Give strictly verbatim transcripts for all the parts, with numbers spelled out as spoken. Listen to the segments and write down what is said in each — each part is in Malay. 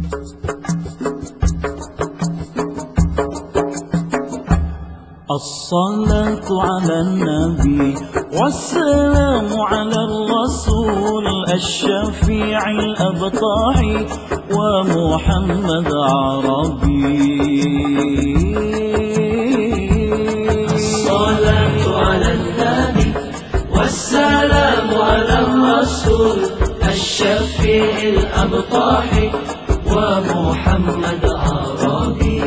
الصلاة على النبي والسلام على الرسول الشفيع الأبطاحي ومحمد عربي. الصلاة على النبي والسلام على الرسول الشفيع الأبطاحي ومحمد عربي.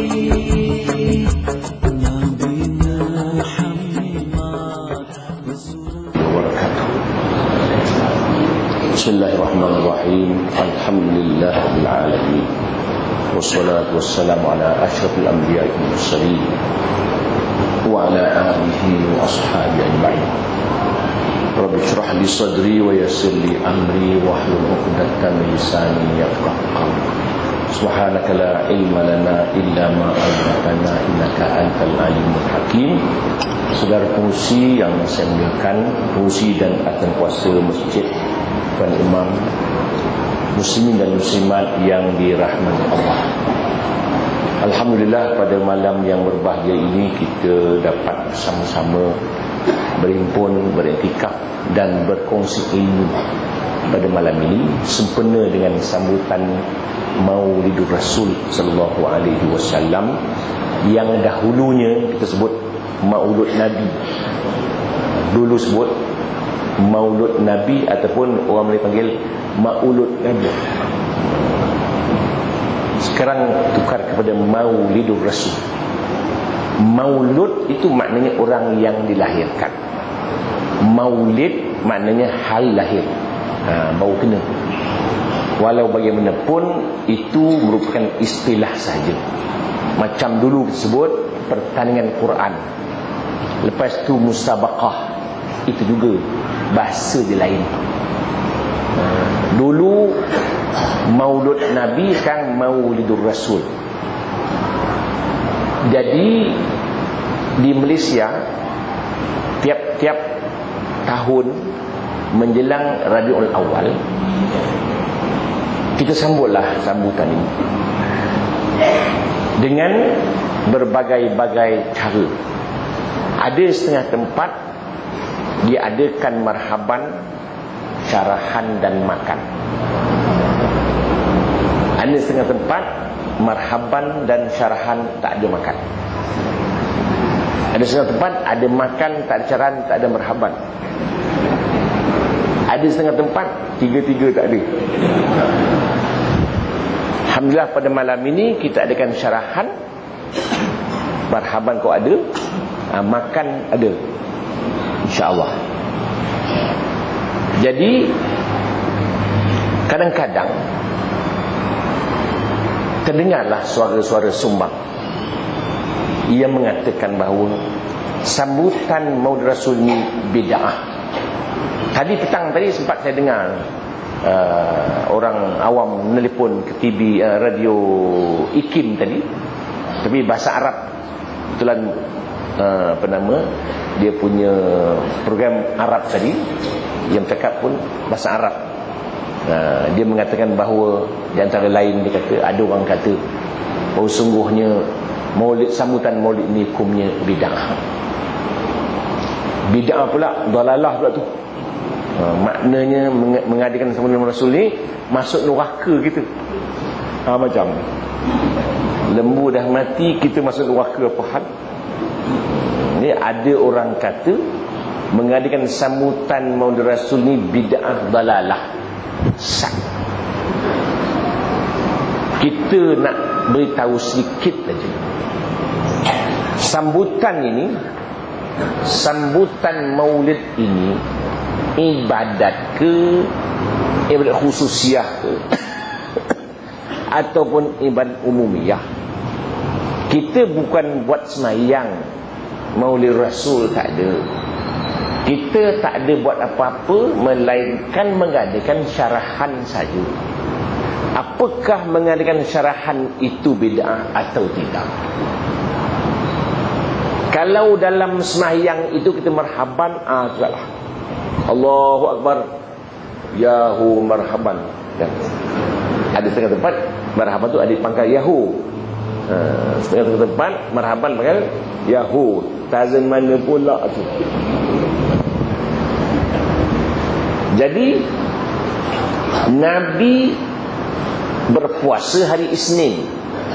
Bismillahirrahmanirrahim. Alhamdulillah rabbil alamin. Wassalatu wassalamu ala asyrafil anbiya'i wal mursalin wa ala alihi wa ashabihi ajma'in. Rabbi shrah li sadri wa yassir li amri wa hlul 'uqdatam min lisani yafqahu qawli. Subhanaka la ilma lana illa ma 'allamtana innaka antal alimul hakim. Saudara pengurusi yang saya muliakan, pengurusi dan akan kuasa masjid, Tuan Imam, muslimin dan muslimat yang dirahmati Allah. Alhamdulillah, pada malam yang berbahagia ini kita dapat bersama-sama berhimpun, beriktikaf dan berkongsi ilmu pada malam ini sempena dengan sambutan Maulidur Rasul sallallahu alaihi wasallam yang dahulunya kita sebut Maulud Nabi. Dulu sebut Maulud Nabi ataupun orang boleh panggil Maulud Nabi. Sekarang tukar kepada Maulidur Rasul. Maulud itu maknanya orang yang dilahirkan. Maulid maknanya hal lahir. Ha, baru kena. Walau bagaimanapun itu merupakan istilah saja. Macam dulu disebut pertandingan Quran. Lepas tu musabaqah. Itu juga bahasa dia lain. Dulu Maulud Nabi, sekarang Maulidur Rasul. Jadi di Malaysia tiap-tiap tahun menjelang Rabiul Awal kita sambutlah sambutan ini dengan berbagai-bagai cara. Ada setengah tempat dia adakan marhaban, syarahan dan makan. Ada setengah tempat marhaban dan syarahan, tak ada makan. Ada setengah tempat ada makan, tak ada syarahan, tak ada marhaban. Ada setengah tempat tiga-tiga tak ada. Alhamdulillah, pada malam ini kita adakan syarahan, marhaban kau ada, makan ada, InsyaAllah. Jadi kadang-kadang terdengarlah suara-suara sumbang yang mengatakan bahawa sambutan Maulid Rasul ini bid'ah. Tadi petang tadi sempat saya dengar uh, orang awam menelpon ke T V, uh, radio I K I M tadi, tapi bahasa Arab. Kebetulan uh, apa nama dia punya program Arab tadi, yang cakap pun bahasa Arab. uh, Dia mengatakan bahawa di antara lain, dia kata ada orang kata bahawa sungguhnya maulid, sambutan maulid ni hukumnya bid'ah. Bid'ah pula, dalalah pula tu. uh, Maknanya meng- mengadakan sambutan Rasul ni masuk neraka kita. ha, Macam lembu dah mati, kita masuk neraka apa hal? Ni ada orang kata mengadakan sambutan Maulid Rasul ni bid'ah dalalah, sat. Kita nak beritahu sedikit saja. Sambutan ini, sambutan Maulid ini ibadat ke, ibadat khususiah ke ataupun ibadat umumiyah. Kita bukan buat semayang Maulid Rasul, tak ada. Kita tak ada buat apa-apa melainkan mengadakan syarahan saja. Apakah mengadakan syarahan itu bid'ah atau tidak? Kalau dalam semayang itu kita marhaban, ah sudahlah. Allahu Akbar, Yahu marhaban. Dan Ada setengah tempat marhaban tu ada pangkal Yahoo. Ha, setengah tempat marhaban pangkal Yahoo. Tazan mana pula tu. Jadi Nabi berpuasa hari Isnin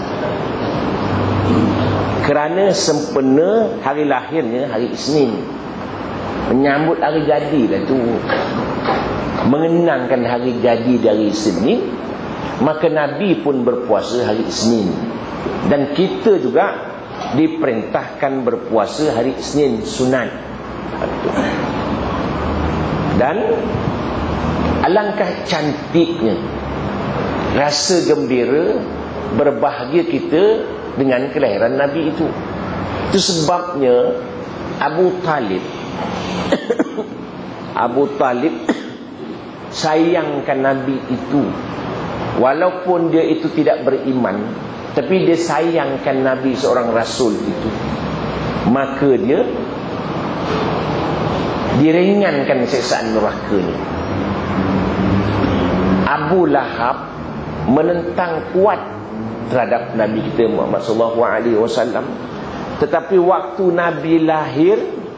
kerana sempena hari lahirnya hari Isnin, menyambut hari jadi lah tu, mengenangkan hari jadi dari Isnin. Maka Nabi pun berpuasa hari Isnin, dan kita juga diperintahkan berpuasa hari Isnin sunat. Dan alangkah cantiknya rasa gembira, berbahagia kita dengan kelahiran Nabi itu. Itu sebabnya Abu Talib Abu Talib sayangkan Nabi itu. Walaupun dia itu tidak beriman, tapi dia sayangkan Nabi seorang Rasul itu. Maka dia diringankan siksaan nerakanya. Abu Lahab menentang kuat terhadap Nabi kita Muhammad sallallahu alaihi wasallam. Tetapi waktu Nabi lahir,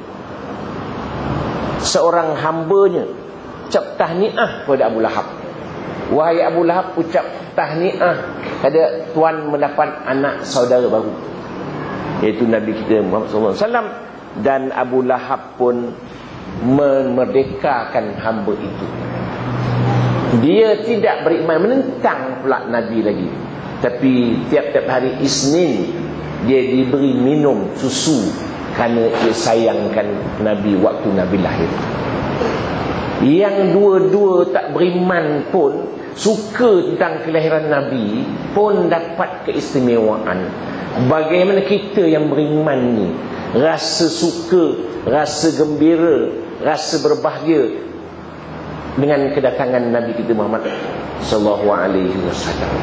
seorang hambanya ucap tahniah kepada Abu Lahab. Wahai Abu Lahab, ucap tahniah pada tuan mendapat anak saudara baru, iaitu Nabi kita Muhammad sallallahu alaihi wasallam. Dan Abu Lahab pun memerdekakan hamba itu. Dia tidak beriman, menentang pula Nabi lagi. Tapi tiap-tiap hari Isnin dia diberi minum susu kerana dia sayangkan Nabi waktu Nabi lahir. Yang dua-dua tak beriman pun suka tentang kelahiran Nabi pun dapat keistimewaan. Bagaimana kita yang beriman ni rasa suka, rasa gembira, rasa berbahagia dengan kedatangan Nabi kita Muhammad sallallahu alaihi wasallam.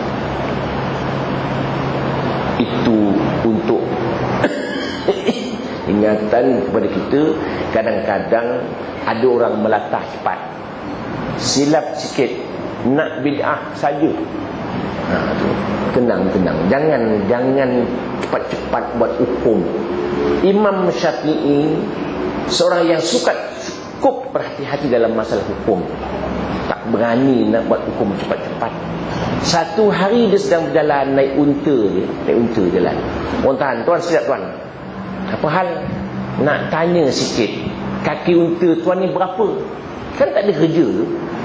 Itu untuk ingatan kepada kita. Kadang-kadang ada orang melatah cepat, silap sikit, nak bid'ah saja. Ha, tenang-tenang, jangan jangan cepat-cepat buat hukum. Imam Syafi'i seorang yang suka cukup berhati-hati dalam masalah hukum, tak berani nak buat hukum cepat-cepat. Satu hari dia sedang berjalan, naik unta dia, naik unta jalan. Orang tahan, tuan siap tuan, apa hal? Nak tanya sikit, kaki unta tuan ni berapa? Kan tak ada kerja tu.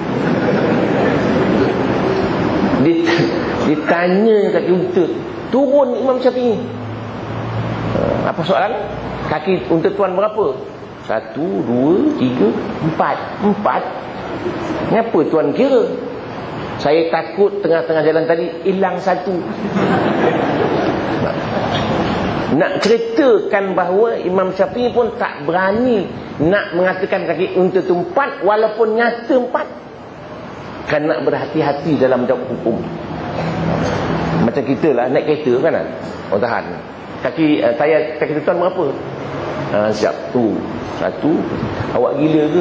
Ditanya kaki unta. Turun Imam Syafi'i, apa soalan? Kaki unta tuan berapa? Satu, dua, tiga, empat. Empat? Kenapa tuan kira? Saya takut tengah-tengah jalan tadi hilang satu. Nak ceritakan bahawa Imam Syafi'i pun tak berani nak mengatakan kaki unta itu empat, walaupun nyata empat. Kan nak berhati-hati dalam jawab hukum. Macam kita lah naik kereta kan, orang tahan. Kaki uh, tayar kaki tuan berapa? Uh, siap tu satu. Awak gila ke?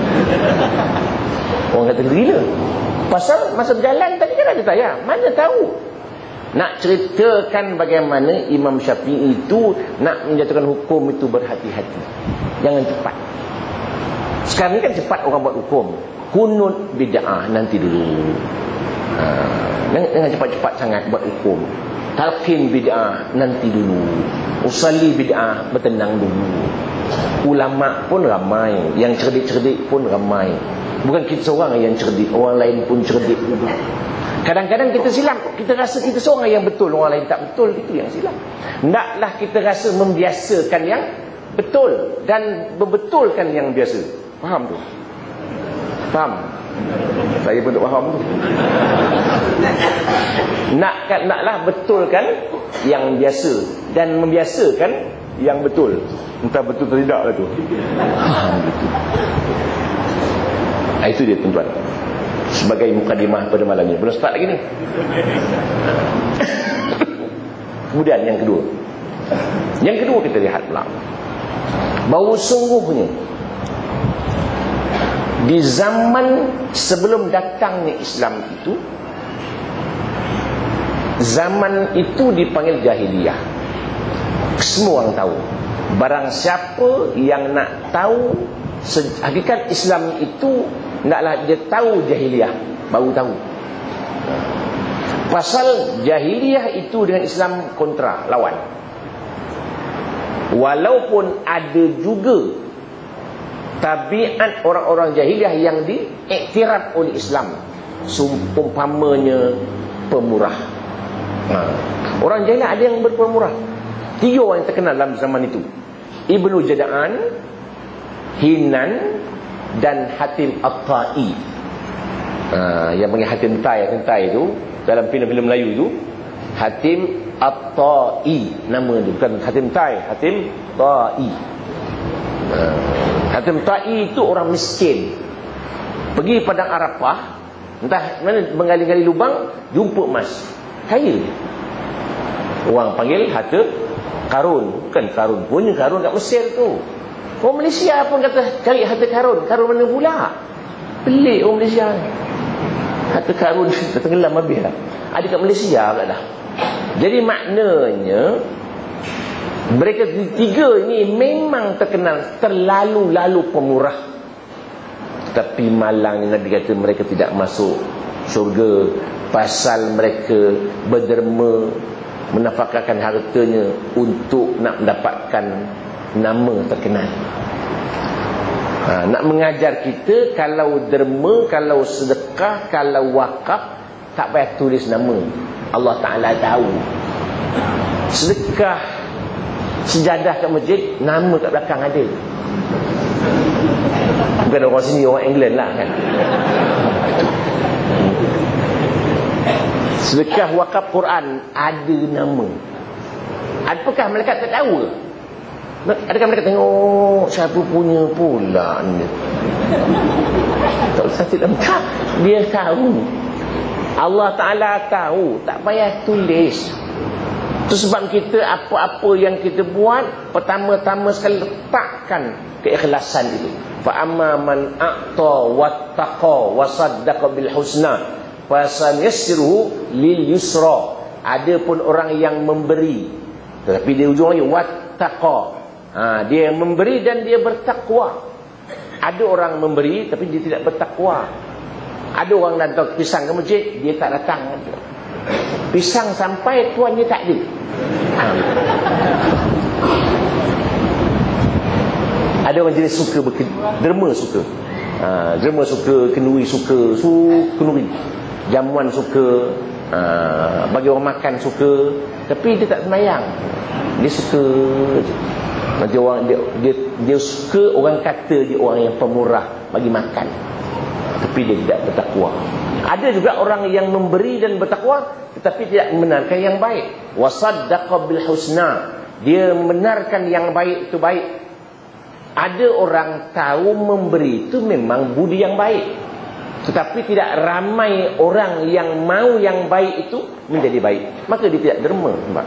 Orang kata gila. Pasal masa berjalan tadi kan ada tayar. Mana tahu. Nak ceritakan bagaimana Imam Syafi'i itu nak menjatuhkan hukum itu berhati-hati. Jangan cepat. Sekarang ni kan cepat orang buat hukum. Kunut bid'ah nanti dulu. Ha, jangan cepat-cepat sangat buat hukum. Talqin bid'ah nanti dulu. Usalli bid'ah bertenang dulu. Ulama pun ramai, yang cerdik-cerdik pun ramai. Bukan kita seorang yang cerdik, orang lain pun cerdik juga. Kadang-kadang kita silap, kita rasa kita seorang yang betul, orang lain tak betul, itu yang silap. Hendaklah kita rasa membiasakan yang betul dan membetulkan yang biasa. Faham tu? Faham? Saya pun tak faham tu. Nak, naklah betulkan yang biasa dan membiasakan yang betul. Entah betul atau tidak lah tu. Faham gitu. Nah, itu dia tuan-tuan, sebagai mukadimah pada malam ini. Belum start lagi ni. Kemudian yang kedua, Yang kedua kita lihat pula bahawa sungguhnya di zaman sebelum datangnya Islam itu, Zaman itu dipanggil jahiliyah. Semua orang tahu. Barang siapa yang nak tahu hakikat Islam itu, naklah dia tahu jahiliyah, baru tahu. Pasal jahiliyah itu dengan Islam kontra, lawan. Walaupun ada juga tabiat orang-orang jahiliyah yang diiktiraf oleh Islam, umpamanya pemurah. Nah, orang jahiliyah ada yang berpemurah. Tiga orang yang terkenal dalam zaman itu: Ibnu Jada'an, Hinan, dan Hatim At-Tai. Ha, yang panggil Hatim Tai, Hatim Tai itu dalam filem-filem Melayu itu Hatim At-Tai nama dia, bukan Hatim Tai, Hatim Tai. Ha, Hatim Tai itu orang miskin, pergi padang Arafah, entah mana menggali-gali lubang, jumpa emas, kaya. Orang panggil Hatim Karun, bukan Karun punya, Karun kat Mesir tu. Orang Malaysia pun kata cari harta karun. Karun mana pula? Pelik orang Malaysia. Harta karun tenggelam habis lah. Ada kat Malaysia pula dah. Jadi maknanya mereka tiga ni memang terkenal terlalu-lalu pemurah. Tapi malangnya Nabi kata mereka tidak masuk syurga pasal mereka berderma, menafkahkan hartanya untuk nak mendapatkan nama terkenal. Ha, nak mengajar kita kalau derma, kalau sedekah, kalau wakaf, tak payah tulis nama. Allah Ta'ala tahu. Sedekah sejadah kat masjid, nama kat belakang ada. Bukan orang sini, orang England lah kan. Sedekah wakaf Quran ada nama. Adakah malaikat tak tahu? Adakah mereka tengok siapa punya pula ni? Tak usah tidak. Dia tahu. Allah Ta'ala tahu. Tak payah tulis. Itu sebab kita apa-apa yang kita buat, pertama-tama sekali letakkan keikhlasan itu. Fa amma man a'ta wattaqa wa saddaqa bil husna fasanyassiruhu lil yusra. Adapun orang yang memberi, tetapi dia ujungnya wattaqa, ha, dia memberi dan dia bertakwa. Ada orang memberi tapi dia tidak bertakwa. Ada orang datang pisang ke masjid, dia tak datang. Pisang sampai tuannya tak ada. Ha. Ada orang jenis suka derma, suka ha, derma suka, kenduri suka, suka kenduri, jamuan suka, ha, bagi orang makan suka, tapi dia tak semayang. Dia suka je. Nanti orang dia, dia dia suka orang kata dia orang yang pemurah, bagi makan, tapi dia tidak bertakwa. Ada juga orang yang memberi dan bertakwa tetapi tidak membenarkan yang baik. Wasaddaqa bil husna, dia membenarkan yang baik itu baik. Ada orang tahu memberi itu memang budi yang baik, tetapi tidak ramai orang yang mau yang baik itu menjadi baik, maka dia tidak derma. Nampak?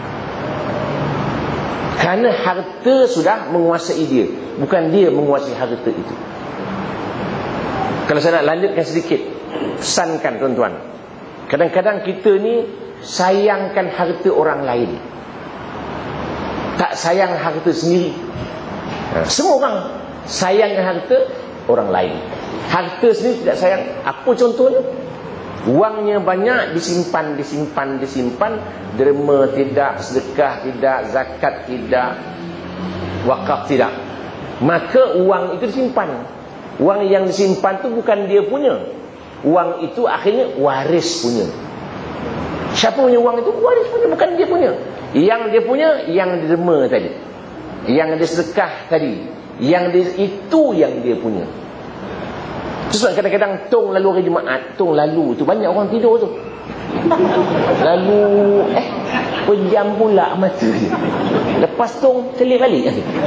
Kerana harta sudah menguasai dia, bukan dia menguasai harta itu. Kalau saya nak lanjutkan sedikit, pesankan tuan-tuan, kadang-kadang kita ni sayangkan harta orang lain, tak sayang harta sendiri. Semua orang sayangkan harta orang lain, harta sendiri tidak sayang. Apa contohnya? Wangnya banyak, disimpan, disimpan, disimpan, derma tidak, sedekah tidak, zakat tidak, wakaf tidak, maka wang itu disimpan. Wang yang disimpan tu bukan dia punya. Wang itu akhirnya waris punya. Siapa punya wang itu? Waris punya, bukan dia punya. Yang dia punya, yang derma tadi, yang dia sedekah tadi, yang dia, itu yang dia punya. Sebab kadang-kadang tong lalu hari Jumaat, tong lalu tu banyak orang tidur tu. Lalu eh pejam pula mata dia. Lepas tong celik balik.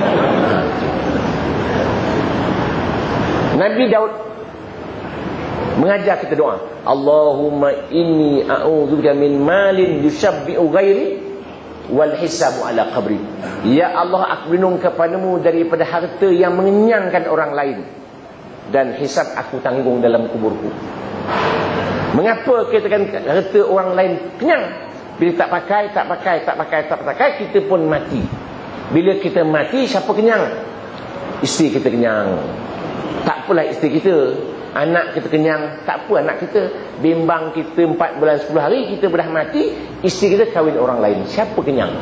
Nabi Daud mengajar kita doa, Allahumma inni a'udzubika min malin yushabbi'u ghairi wal hisabu ala qabri. Ya Allah, aku berlindung kepadamu daripada harta yang mengenyangkan orang lain dan hisab aku tanggung dalam kuburku. Mengapa kita katakan harta orang lain kenyang? Bila tak pakai, tak pakai, tak pakai, tak pakai, kita pun mati. Bila kita mati, siapa kenyang? Isteri kita kenyang. Tak apalah isteri kita. Anak kita kenyang. Tak apa anak kita. Bimbang kita empat bulan sepuluh hari, kita dah mati, isteri kita kahwin orang lain. Siapa kenyang?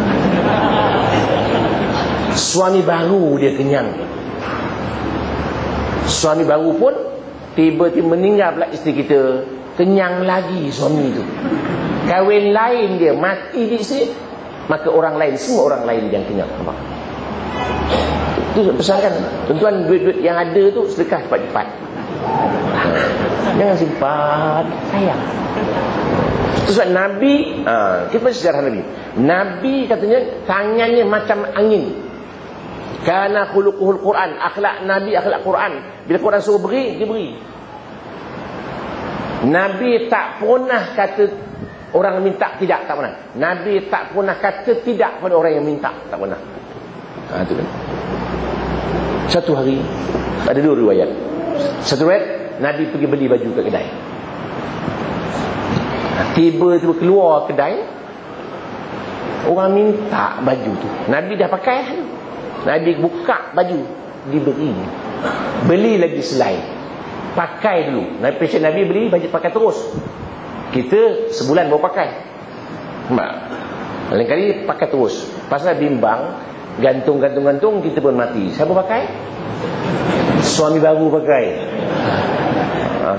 Suami baru dia kenyang. Suami baru pun tiba-tiba meninggal pula isteri kita. Kenyang lagi suami itu. Kahwin lain dia, mati di sini, maka orang lain, semua orang lain yang kenyang. Nampak? Itu pesankan, tuan-tuan, duit-duit yang ada tu sedekah cepat-cepat. Jangan simpan, sayang. Sebab Nabi, ha, kita sejarah Nabi. Nabi katanya tangannya macam angin. Kana khuluquhul Quran, akhlak Nabi akhlak Quran. Bila Quran suruh beri, dia beri. Nabi tak pernah kata orang minta tidak, tak pernah. Nabi tak pernah kata tidak pada orang yang minta, tak pernah. Ha, tu kan. Satu hari, ada dua riwayat. Satu riwayat, Nabi pergi beli baju kat kedai. Tiba-tiba keluar kedai, orang minta baju tu. Nabi dah pakai. Nabi buka baju, diberi. Beli lagi selai. Pakai dulu. Nabi passion Nabi beli baju pakai terus. Kita sebulan baru pakai. Mak. Lain kali pakai terus. Pasal bimbang, gantung-gantung-gantung, kita pun mati. Siapa pakai? Suami baru pakai. Ha,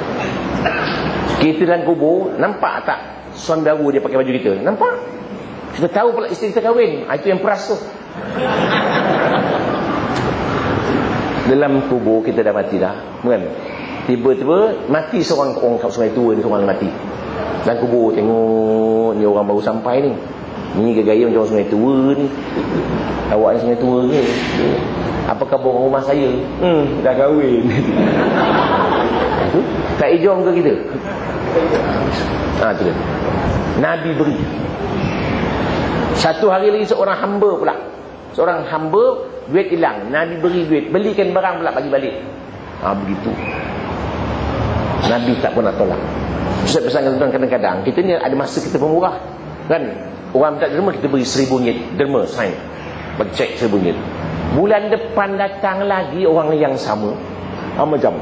kita dalam kubur, nampak tak suami baru dia pakai baju kita? Nampak? Kita tahu pula isteri kita kahwin. Ha, itu yang peras tu. Dalam kubur kita dah mati dah, kan? Tiba-tiba mati seorang orang kat sungai tua ni, seorang mati. Dan kubur tengok ni orang baru sampai ni. Ni gaya-gaya macam orang sungai tua ni. Awak ni sungai tua ke? Apa khabar rumah saya? Hmm, dah kahwin. Itu tak ijom ke kita? Ha, tu kan. Nabi beri. Satu hari lagi seorang hamba pula. Seorang hamba duit hilang, Nabi beri duit, belikan barang pula bagi balik. Ha, begitu. Nabi tak pernah tolak. Saya pesan kadang-kadang kita ni ada masa kita pemurah, kan? Orang minta derma, kita beri seribu ringgit derma, sign, bagi cek seribu ringgit. Bulan depan datang lagi orang yang sama, ha, macam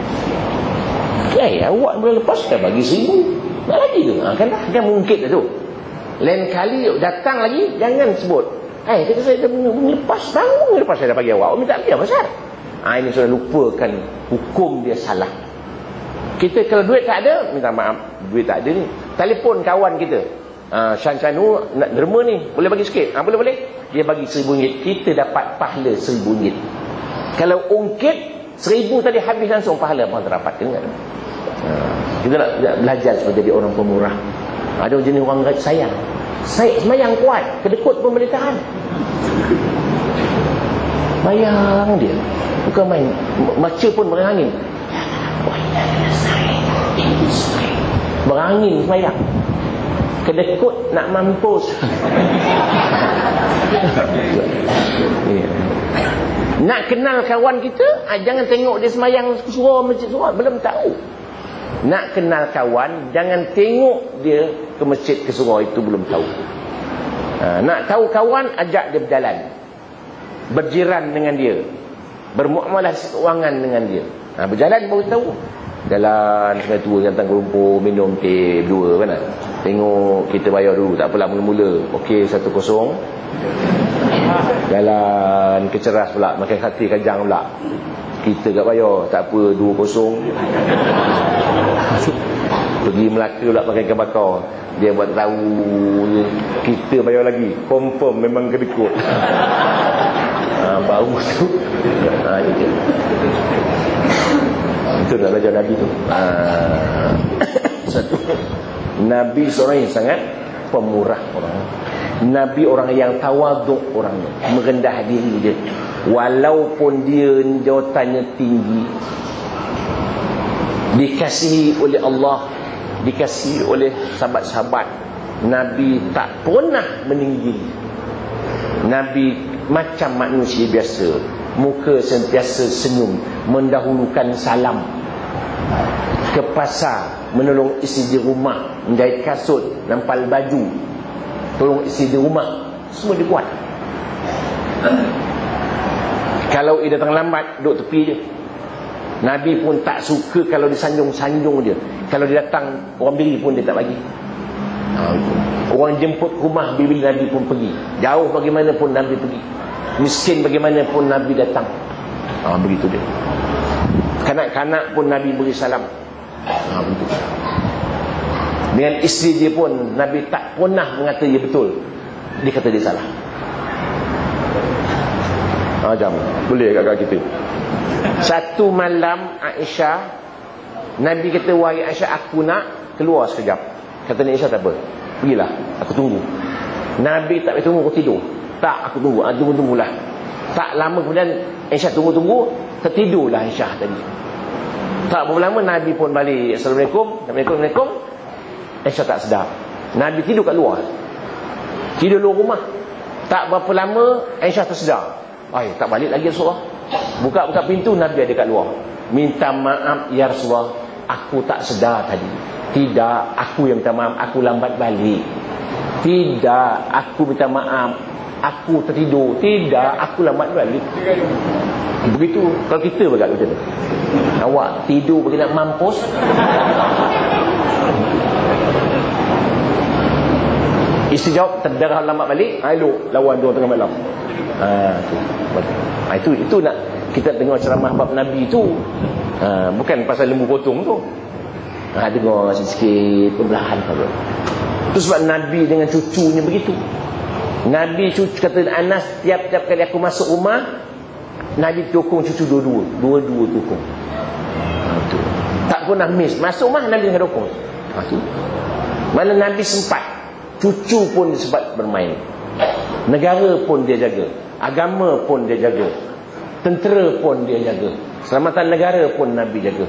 eh awak bulan lepas dah bagi seribu, nak lagi ke? Ha, kan dah, kan mungkin dah tu. Lain kali datang lagi, jangan sebut eh kata saya dah lepas tahun lepas saya dah bagi awak, awak minta lagi apa pasal? Ha, ini sudah lupakan hukum dia salah. Kita kalau duit tak ada, minta maaf, duit tak ada ni, telefon kawan kita, ha, Shan Chanu nak derma ni, boleh bagi sikit? Ha, boleh boleh. Dia bagi seribu ringgit, kita dapat pahala seribu ringgit. Kalau ungkit seribu tadi habis langsung, pahala apa terdapat, kan? Ha, kita nak, nak belajar supaya jadi orang pemurah. Ada jenis orang sayang, saya semayang kuat, kedekut pun boleh tahan. Bayang dia, bukan main, baca pun berangin. Berangin semayang, kedekut nak mampus. Nak kenal kawan kita, jangan tengok dia semayang surau masjid surau, belum tahu. Nak kenal kawan, jangan tengok dia ke masjid ke surau, itu belum tahu. Ha, nak tahu kawan, ajak dia berjalan, berjiran dengan dia, bermuamalah keuangan dengan dia. Ha, berjalan baru tahu. Jalan sungai tua, datang ke lumpur, minum teh dua, kan? Tengok kita bayar dulu, tak apalah mula-mula. Okey, satu kosong. Jalan keceras pula, makan hati kajang pula. Kita tak bayar, tak apa, dua kosong. Pergi Melaka pula pakai ikan bakar. Dia buat tahu, kita bayar lagi. Confirm memang kedekut. Ha, baru tu. Ha, itu. Itu nak belajar Nabi tu. Ha. Satu, Nabi seorang yang sangat pemurah orang. Nabi orang yang tawaduk orangnya, merendah diri dia. Walaupun dia jawatannya tinggi, dikasihi oleh Allah, dikasihi oleh sahabat-sahabat, Nabi tak pernah meninggi. Nabi macam manusia biasa, muka sentiasa senyum, mendahulukan salam. ke pasar menolong isteri di rumah, menjahit kasut, nampal baju, tolong isteri di rumah, semua dia buat. Kalau dia datang lambat, duduk tepi je. Nabi pun tak suka kalau disanjung-sanjung dia. Kalau dia datang, orang biri pun dia tak bagi. Orang jemput rumah biri Nabi pun pergi. Jauh bagaimanapun Nabi pergi. Miskin bagaimanapun Nabi datang. Ha, begitu dia. Kanak-kanak pun Nabi beri salam. Ha, begitu. Dengan isteri dia pun Nabi tak pernah mengata dia betul. Dia kata dia salah. Ha, jam. Boleh kat kita. Satu malam Aisyah, Nabi kata, wahai Aisyah, aku nak keluar sekejap. Kata Aisyah, tak apa, pergilah, aku tunggu. Nabi tak boleh tunggu, aku tidur. Tak, aku tunggu, ah, tunggu-tunggulah. Tak lama kemudian Aisyah tunggu-tunggu, tertidurlah Aisyah tadi. Tak berapa lama Nabi pun balik. Assalamualaikum, Assalamualaikum. Aisyah tak sedar, Nabi tidur kat luar, tidur luar rumah. Tak berapa lama Aisyah tersedar, ay, tak balik lagi Rasulullah. Buka-buka pintu, Nabi ada kat luar. Minta maaf ya Rasulullah, aku tak sedar tadi. Tidak, aku yang minta maaf, aku lambat balik. Tidak, aku minta maaf, aku tertidur. Tidak, aku lambat balik. Begitu. Kalau kita berkata macam tu, awak tidur bagi nak mampus. Isteri jawab, terdarah lambat balik. Elok lawan dia tengah malam. Ha, tu. Ha, itu itu nak kita tengok ceramah bab Nabi tu. Ha, bukan pasal lembu potong tu. Ha, dengar sikit-sikit perlahan saja. Itu sebab Nabi dengan cucunya begitu. Nabi cucu kata Anas, tiap-tiap kali aku masuk rumah, Nabi tukung cucu dua-dua, dua-dua tukung. Ha, tu. Tak pernah miss. Masuk rumah Nabi dengan tukung. Ha, tu. Mana Nabi sempat, cucu pun sempat bermain. Negara pun dia jaga, agama pun dia jaga, tentera pun dia jaga, selamatan negara pun Nabi jaga.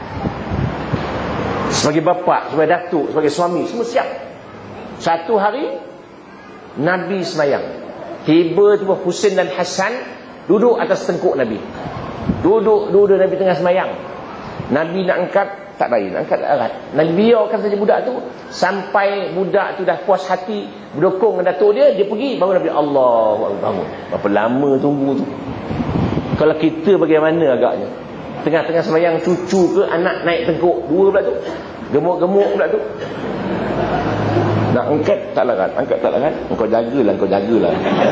Sebagai bapa, sebagai datuk, sebagai suami, semua siap. Satu hari Nabi sembahyang, tiba-tiba Husain dan Hasan duduk atas tengkuk Nabi. Duduk-duduk Nabi tengah sembahyang. Nabi nak angkat, tak bagi, nak angkat tak angkat. Nabi biarkan saja budak tu sampai budak tu dah puas hati berdukung dengan datuk dia, dia pergi, baru Nabi Allahu Akbar. Berapa lama tunggu tu. Kalau kita bagaimana agaknya, tengah-tengah sembahyang, cucu ke anak naik tengkuk, dua pula tu, gemuk-gemuk pula tu. Nak angkat tak larat, angkat tak larat, kau jagalah, kau jagalah.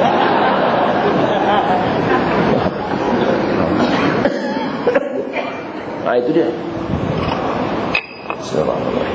Ha, itu dia. Bismillahirrahmanirrahim.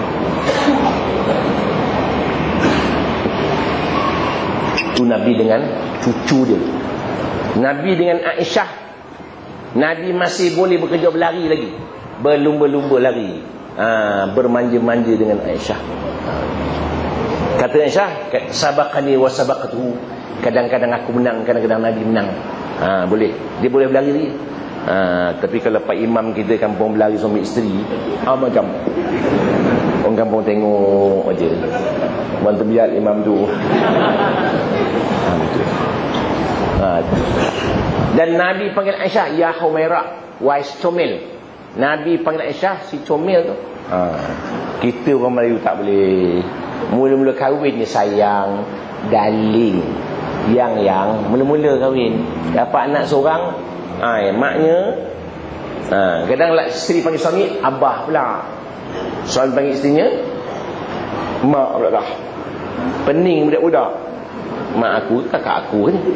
Itu Nabi dengan cucu dia. Nabi dengan Aisyah, Nabi masih boleh bekerja berlari lagi, berlumba-lumba lari, ha, bermanja-manja dengan Aisyah. Kata Aisyah, sabaqani wa sabaqatuhu. Kadang-kadang aku menang, kadang-kadang Nabi menang. Ha, boleh. Dia boleh berlari lagi. Ha, tapi kalau Pak Imam kita kampung berlari suami isteri, ha, macam orang kampung tengok aja. Bantu biar imam tu. Ha, betul. Ha. Dan Nabi panggil Aisyah, ya Humairah, wais comel. Nabi panggil Aisyah, si comel tu. Ha. Kita orang Melayu tak boleh. Mula-mula kahwin ni sayang, darling. Yang-yang, mula-mula kahwin, dapat anak seorang, ay, maknya, ha, kadang lah isteri panggil suami abah pula, suami panggil isterinya mak pula dah. Pening budak-budak. Mak aku, kakak aku kan.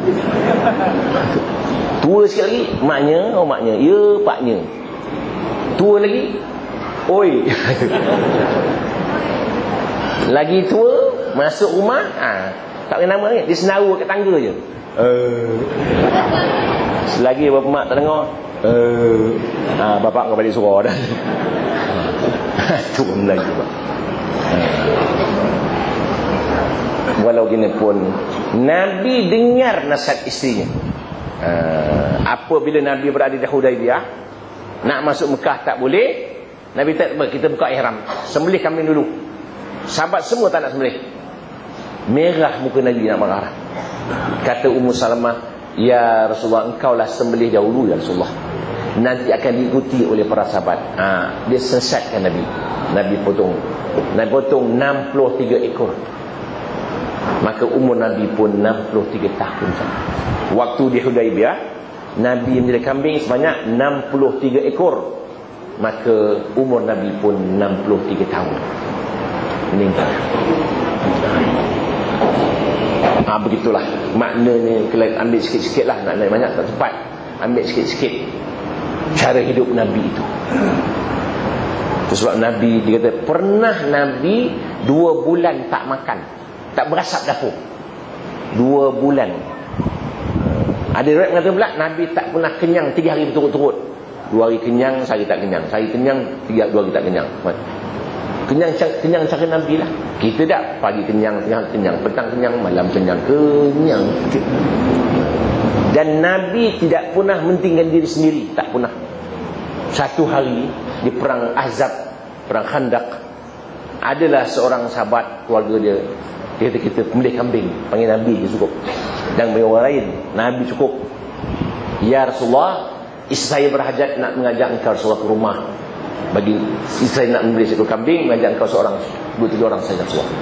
Tua sikit lagi, maknya, oh maknya, ya paknya. Tua lagi, oi. Lagi tua, masuk rumah, ah, tak ada nama ni, dia senaru kat tangga je. Uh. Selagi bapak mak tak dengar, uh. ah, bapak kau balik surau dah. Turun lagi pak. Walau gini pun Nabi dengar nasihat isterinya. Uh, apabila Nabi berada di Hudaibiyah, nak masuk Mekah tak boleh, Nabi tak, kita buka ihram, sembelih kambing dulu. Sahabat semua tak nak sembelih. Merah muka Nabi nak marah. Kata Ummu Salamah, ya Rasulullah, engkau lah sembelih dahulu ya Rasulullah. nanti akan diikuti oleh para sahabat. Ha, dia sesatkan Nabi. Nabi potong. Nabi potong enam puluh tiga ekor. Maka umur Nabi pun enam puluh tiga tahun. Waktu di Hudaibiyah, Nabi menyembelih kambing sebanyak enam puluh tiga ekor. Maka umur Nabi pun enam puluh tiga tahun. Meninggal. Ha, begitulah maknanya. Kalau ambil sikit-sikit lah, nak naik banyak tak cepat. Ambil sikit-sikit cara hidup Nabi itu. Itu sebab Nabi, dia kata pernah Nabi dua bulan tak makan, tak berasap dapur. Dua bulan. Ada riwayat mengatakan pula Nabi tak pernah kenyang tiga hari berturut-turut. Dua hari kenyang, sehari tak kenyang. Sehari kenyang, tiga, dua hari tak kenyang. Kenyang, kenyang cara Nabi lah. Kita tak pagi kenyang, tengah kenyang, petang kenyang, malam kenyang, kenyang. Dan Nabi tidak pernah mentinggalkan diri sendiri. Tak pernah. Satu hari di perang Ahzab, perang Khandaq, adalah seorang sahabat keluarga dia. Dia kata kita pembelih kambing, panggil Nabi dia cukup. Dan bagi orang lain, Nabi cukup. Ya Rasulullah, isteri saya berhajat nak mengajak engkau Rasulullah ke rumah. Bagi isteri saya nak membeli seekor kambing, mengajak engkau seorang, dua tiga orang saja Rasulullah.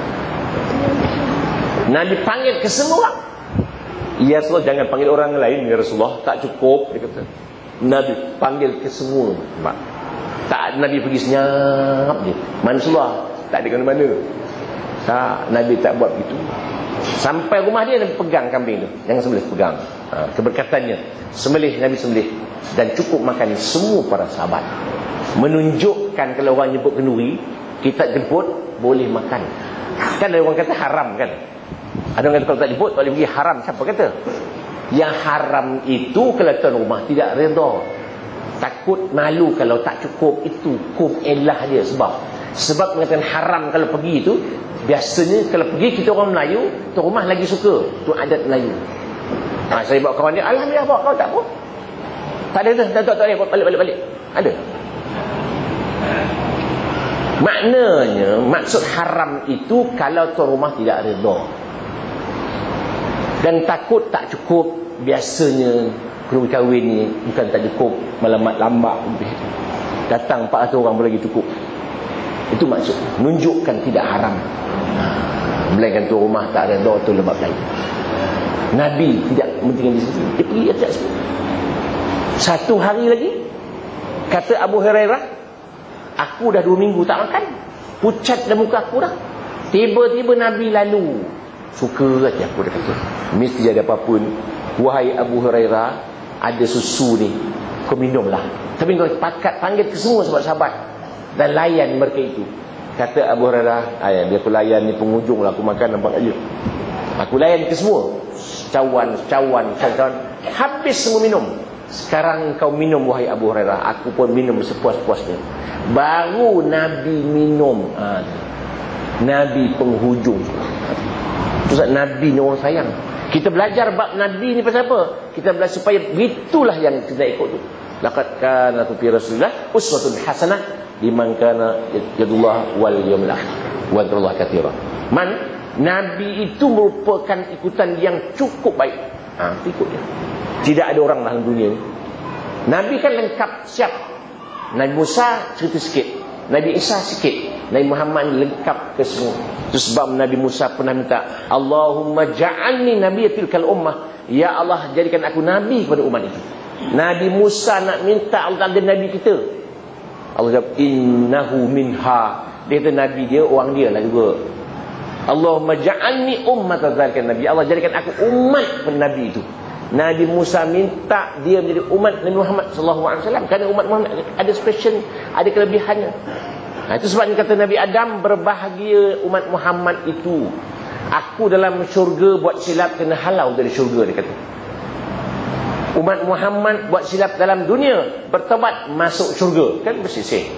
Nabi panggil ke semua orang. Ya Rasulullah, jangan panggil orang lain ya Rasulullah, tak cukup, dia kata. Nabi panggil ke semua. Tak, Nabi pergi senyap je. Rasulullah tak ada ke mana. Tak, Nabi tak buat begitu. Sampai rumah dia, Nabi pegang kambing tu. Jangan sembelih, pegang. Ha, keberkatannya. Sembelih, Nabi sembelih. Dan cukup makan semua para sahabat. Menunjukkan kalau orang jemput kenduri, kita jemput, boleh makan. Kan ada orang kata haram kan. Ada orang kata kalau tak jemput, tak boleh pergi, haram. Siapa kata? Yang haram itu kalau tuan rumah tidak redha. Takut malu kalau tak cukup. Itu hukum elah dia. Sebab Sebab mengatakan haram kalau pergi itu, biasanya kalau pergi kita orang Melayu, tuan rumah lagi suka. Itu adat Melayu. Ha, saya bawa kawan dia, alhamdulillah bawa kau, tak apa. Tak ada, tak ada, tak ada, balik-balik. Ada. Maknanya, maksud haram itu kalau tuan rumah tidak redha. Dan takut tak cukup. Biasanya keluar kahwin ni bukan tak cukup, malam-lambat datang empat ratus orang boleh lagi cukup. Itu maksud menunjukkan tidak haram. Melainkan tuan rumah tak ada doa tu lebab lain. Nabi tidak mentinggalkan di situ, dia pergi atas semua. Satu hari lagi kata Abu Hurairah, aku dah dua minggu tak makan, pucat dah muka aku dah. Tiba-tiba Nabi lalu, suka aja aku dah kata, mesti ada apa pun. Wahai Abu Hurairah, ada susu ni, kau minumlah. Tapi kau pakat panggil ke semua sahabat-sahabat dan layan mereka itu. Kata Abu Hurairah, ayah biar aku layan ni penghujung lah, aku makan nampak aja. Aku layan ke semua, cawan, cawan, cawan, habis semua minum. Sekarang kau minum wahai Abu Hurairah, aku pun minum sepuas-puasnya. Baru Nabi minum. Ha, Nabi penghujung. Terus Nabi ni orang sayang. Kita belajar bab Nabi ni pasal apa? Kita belajar supaya begitulah yang kita ikut tu. Laqad kana fi Rasulillah uswatun hasanah liman kana yadullah wal yawmil akhir wa dzikrullahi katsiran. Man, Nabi itu merupakan ikutan yang cukup baik. Ha, ikut dia. Tidak ada orang dalam dunia ni. Nabi kan lengkap, siap. Nabi Musa cerita sikit, Nabi Isa sikit, Nabi Muhammad lengkap ke semua. Itu sebab Nabi Musa pernah minta, Allahumma ja'alni nabiyyatil kal ummah. Ya Allah, jadikan aku nabi kepada umat itu. Nabi Musa nak minta Allah ada nabi kita. Allah jawab, innahu minha. Dia kata nabi dia, orang dia lah juga. Allahumma ja'alni ummatan dzalikan nabi. Allah jadikan aku umat kepada nabi itu. Nabi Musa minta dia menjadi umat Nabi Muhammad sallallahu alaihi wasallam. Kerana umat Muhammad ada special, ada kelebihannya. Nah, itu sebabnya kata Nabi Adam, berbahagia umat Muhammad itu. Aku dalam syurga buat silap kena halau dari syurga, dia kata. Umat Muhammad buat silap dalam dunia, bertobat masuk syurga. Kan bersisih.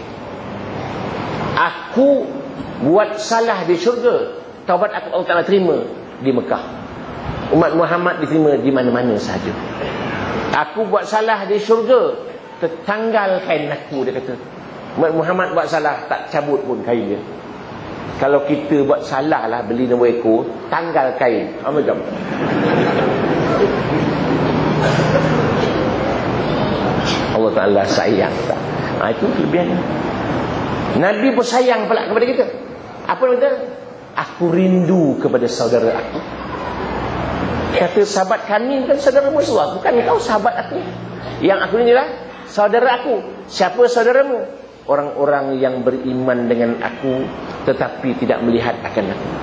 Aku buat salah di syurga, taubat aku Allah Ta'ala terima di Mekah. Umat Muhammad diterima di mana-mana sahaja. Aku buat salah di syurga, tertanggal kain aku, dia kata. Umat Muhammad buat salah, tak cabut pun kain dia. Kalau kita buat salah lah, beli nombor ekor, tanggal kain. Apa macam? Allah Allah Ta'ala sayang tak? Ha, itu kelebihan. Nabi pun sayang pula kepada kita. Apa dia kata? Aku rindu kepada saudara aku. Kata sahabat kami kan saudara Rasulullah, bukan kau sahabat aku. Yang aku ni lah saudara aku. Siapa saudaramu? Orang-orang yang beriman dengan aku tetapi tidak melihat akan aku.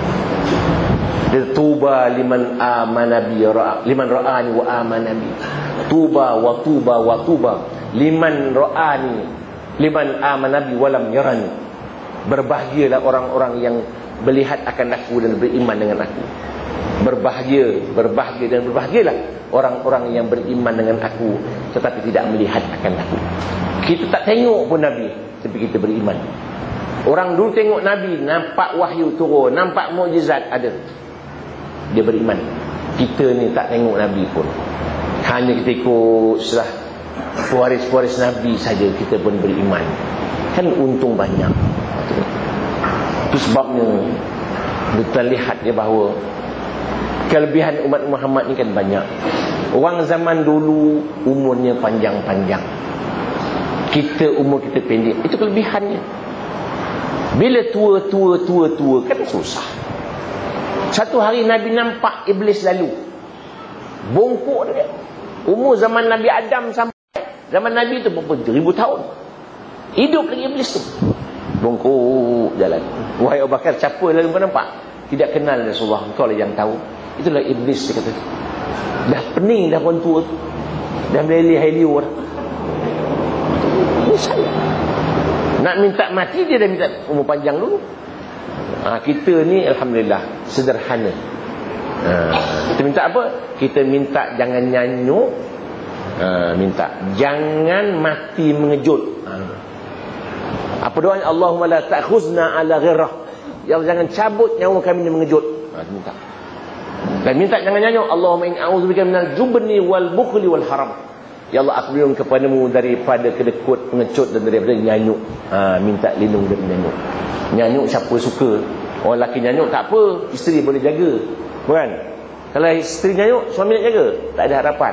Tuba liman amana bi liman ra'ani wa amana bi. Tuba wa tuba wa tuba liman ra'ani liman amana bi wa lam yarani. Berbahagialah orang-orang yang melihat akan aku dan beriman dengan aku. Berbahagia, berbahagia dan berbahagialah orang-orang yang beriman dengan aku tetapi tidak melihat akan aku. Kita tak tengok pun Nabi, tapi kita beriman. Orang dulu tengok Nabi, nampak wahyu turun, nampak mukjizat ada, dia beriman. Kita ni tak tengok Nabi pun, hanya kita ikut setelah pewaris-pewaris Nabi saja, kita pun beriman. Kan untung banyak. Itu sebabnya kita lihat dia bahawa kelebihan umat Muhammad ni kan banyak. Orang zaman dulu umurnya panjang-panjang, kita umur kita pendek. Itu kelebihannya. Bila tua, tua, tua, tua kan susah. Satu hari Nabi nampak iblis lalu, bongkok dia. Umur zaman Nabi Adam sampai zaman Nabi tu berapa ribu tahun, hidup lagi iblis tu, bongkok jalan. Wahai Abu Bakar, siapa lalu kau nampak? Tidak kenal Rasulullah, kau lah yang tahu. Itulah iblis, dia kata. Dah pening dah pun tua, dah meleleh heliur. Ini saya nak minta mati, dia dah minta umur panjang dulu. Ha, kita ni alhamdulillah sederhana. Ha, kita minta apa? Kita minta jangan nyanyuk, ha, minta jangan mati mengejut. Ha. Apa doanya? Allahumma la ta'khuzna ala ghirrah. Ya Allah, jangan cabut nyawa kami ni mengejut. Ha, minta. Dan minta jangan nyanyuk. Allahumma in a'udzubika minal jubni wal bukhli wal haram. Ya Allah, aku berlindung kepadamu daripada kedekut, pengecut dan daripada nyanyuk. Ha, minta lindung dari nyanyuk. Nyanyuk siapa suka. Orang lelaki nyanyuk tak apa, isteri boleh jaga, bukan? Kalau isteri nyanyuk, suami nak jaga, tak ada harapan.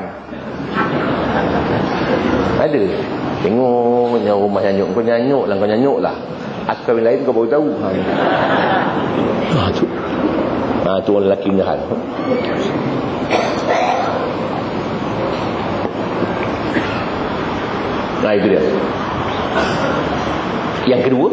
Ada. Tengok yang rumah nyanyuk, kau nyanyuk lah, kau nyanyuk lah. Aku kahwin lain kau baru tahu. Ha, ha tu. Ha, tu orang lelaki punya hal. Nah, itu dia. Yang kedua,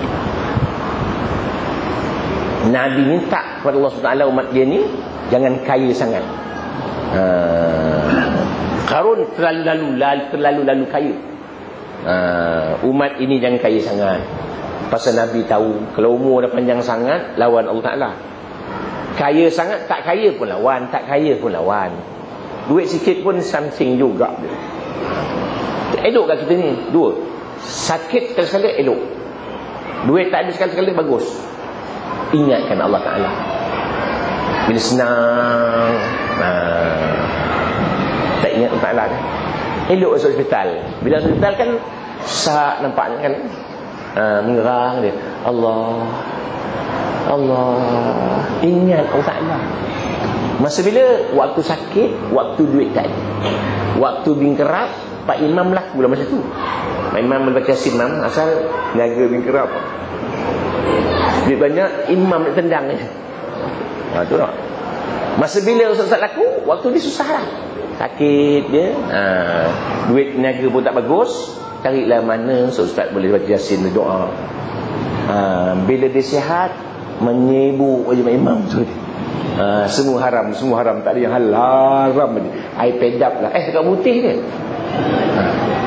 Nabi minta kepada Allah subhanahu wa taala umat dia ni jangan kaya sangat. Ha, Qarun terlalu lalu terlalu lalu kaya. Ha, umat ini jangan kaya sangat. Pasal Nabi tahu kalau umur dah panjang sangat lawan Allah Taala. Kaya sangat tak kaya pun lawan, tak kaya pun lawan. Duit sikit pun something juga. Elok kat kita ni dua. Sakit sekali-sekali elok. Duit tak ada sekali-sekali bagus. Ingatkan Allah Ta'ala. Bila senang, nah, tak ingat Allah Ta'ala kan? Elok masuk hospital. Bila masuk hospital kan sak nampaknya kan, uh, mengerang dia, Allah Allah, ingat Allah Ta'ala. Masa bila? Waktu sakit, waktu duit tak ada, waktu bingkerap. Pak Imam laku lah masa tu. Pak Imam membaca Imam asal niaga bingkerap. Duit banyak, imam nak tendang je. Ha, tu tak. Masa bila ustaz-ustaz laku, waktu dia susah lah. Sakit dia, ha, duit niaga pun tak bagus. Carilah mana ustaz boleh baca Yasin, berdoa. Ha, bila dia sihat, menyibuk je imam tu. Ha, semua haram, semua haram. Tak ada yang halal, haram je. Air pedap lah. Eh, dekat putih dia. Ha.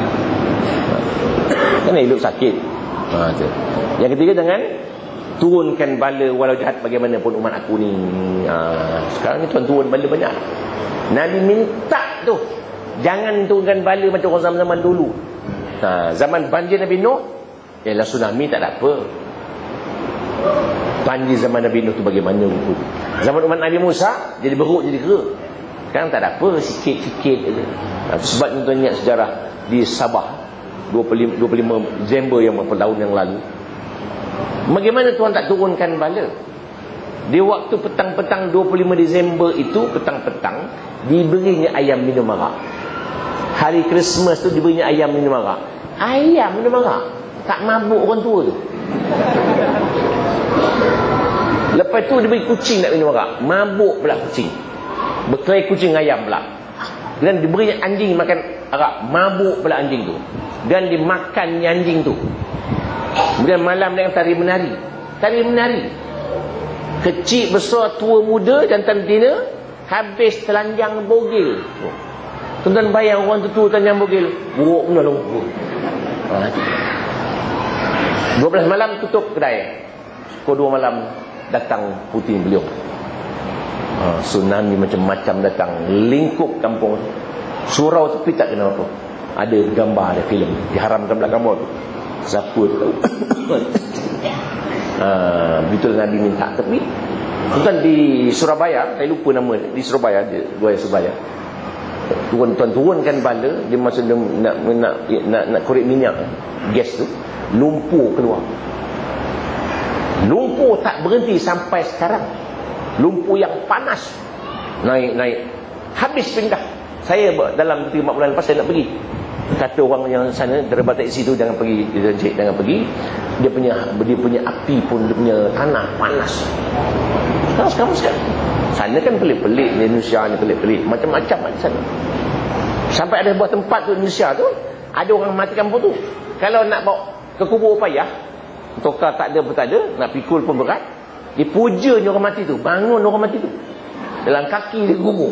Kan hidup sakit. Ha, tu. Yang ketiga, jangan turunkan bala walau jahat bagaimanapun umat aku ni. Ha, sekarang ni tuan turun bala banyak. Nabi minta tu jangan turunkan bala macam orang zaman-zaman dulu. Ha, zaman banjir Nabi Nuh, ialah tsunami tak ada apa. Banjir zaman Nabi Nuh tu bagaimana tu. Zaman umat Nabi Musa jadi beruk jadi kera. Sekarang tak ada apa, sikit-sikit aja. Ha, sebab tuan ingat sejarah di Sabah dua puluh lima Disember yang berapa tahun yang lalu. Bagaimana Tuhan tak turunkan bala? Di waktu petang-petang dua puluh lima Disember itu, petang-petang diberinya ayam minum arak. Hari Christmas tu diberinya ayam minum arak. Ayam minum arak. Tak mabuk orang tua tu. Lepas tu diberi kucing nak minum arak. Mabuk pula kucing. Berkelahi kucing ayam pula. Dan diberi anjing makan arak. Mabuk pula anjing tu. Dan dimakan anjing tu. Kemudian malam dengan tari menari. Tari menari. Kecil, besar, tua, muda, jantan betina, habis telanjang bogil. Tuan-tuan bayang orang tu tua telanjang bogil. Buruk benar lah. dua belas malam tutup kedai. Pukul dua malam datang puting beliung. Ha, tsunami macam-macam datang. Lingkup kampung. Surau tepi tak kena apa. Ada gambar, ada filem. Diharamkan belah gambar tu. Siapa tu tahu. Ha, betul Nabi minta. Tapi bukan di Surabaya, saya lupa nama, di Surabaya, di Gua Surabaya, tuan-tuan turunkan bala, dia masa dia nak nak nak, nak korek minyak gas tu, lumpur keluar. Lumpur tak berhenti sampai sekarang. Lumpur yang panas naik naik habis pindah. Saya dalam tiga empat bulan lepas saya nak pergi. Kata orang yang sana, driver taksi tu, jangan pergi, dia cik, jangan pergi. Dia punya dia punya api pun, dia punya tanah panas. Panas kamu sekarang. Sana kan pelik-pelik, Indonesia ni pelik-pelik, macam-macam di sana. Sampai ada buah tempat tu Indonesia tu, ada orang mati kampung tu. Kalau nak bawa ke kubur payah, tokar tak ada pun tak ada, nak pikul pun berat. Dipujanya orang mati tu, bangun orang mati tu. Dalam kaki dia kubur.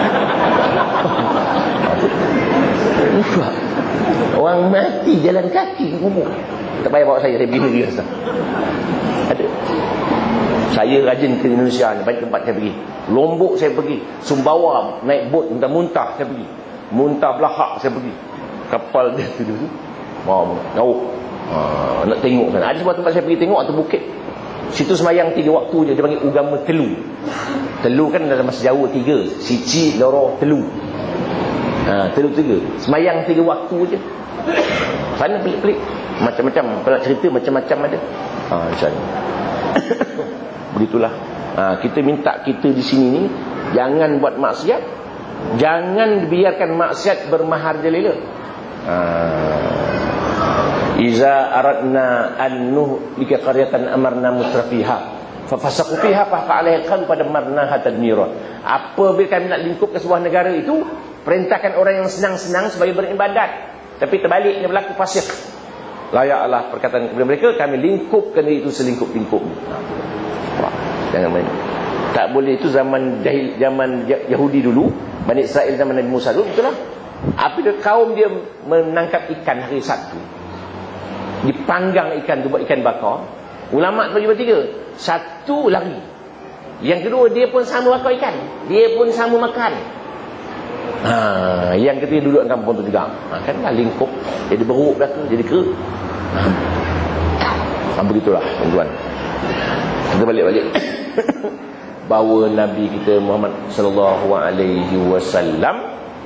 Orang mati jalan kaki kubur. Tak payah bawa saya, saya pergi negeri asal. Ada. Saya rajin ke Indonesia ni, banyak tempat saya pergi. Lombok saya pergi, Sumbawa naik bot muntah-muntah saya pergi. Muntah Belahak saya pergi. Kapal dia tu dulu. Wow, jauh. Ha, nak tengok sana. Ada sebuah tempat saya pergi tengok atas bukit. Situ semayang tiga waktu je, dia panggil agama telu. Telu kan dalam bahasa Jawa tiga. Sici, loro, telu. Ha, telu tiga. Semayang tiga waktu je. Sana pelik-pelik. Macam-macam. Kalau nak cerita macam-macam ada. Ha, macam ni. Begitulah. Ha, kita minta kita di sini ni jangan buat maksiat. Jangan biarkan maksiat bermahar jalila. Ha. Iza aradna an nuhlika qaryatan amarna mutrafiha fa fasaqu fiha fa alaiha kan pada marnaha tadmira. Apabila kami nak lingkup ke sebuah negara itu, perintahkan orang yang senang-senang sebagai beribadat, tapi terbaliknya berlaku fasik. Layaklah perkataan kepada mereka, kami lingkupkan itu selingkup-lingkup. Jangan main. Tak boleh. Itu zaman jahil, zaman Yahudi dulu, Bani Israel zaman Nabi Musa dulu, betul lah. Apabila kaum dia menangkap ikan hari Sabtu, dipanggang ikan tu buat ikan bakar, ulama' bagi bertiga. Satu lari, yang kedua dia pun sama bakar ikan, dia pun sama makan. Ha, yang ketiga duduk dalam kampung tu juga. Ha, kan dah lingkup, jadi beruk belaka, jadi ke. Ha, begitulah tuan-tuan. Kita balik-balik. Bahawa Nabi kita Muhammad sallallahu alaihi wasallam,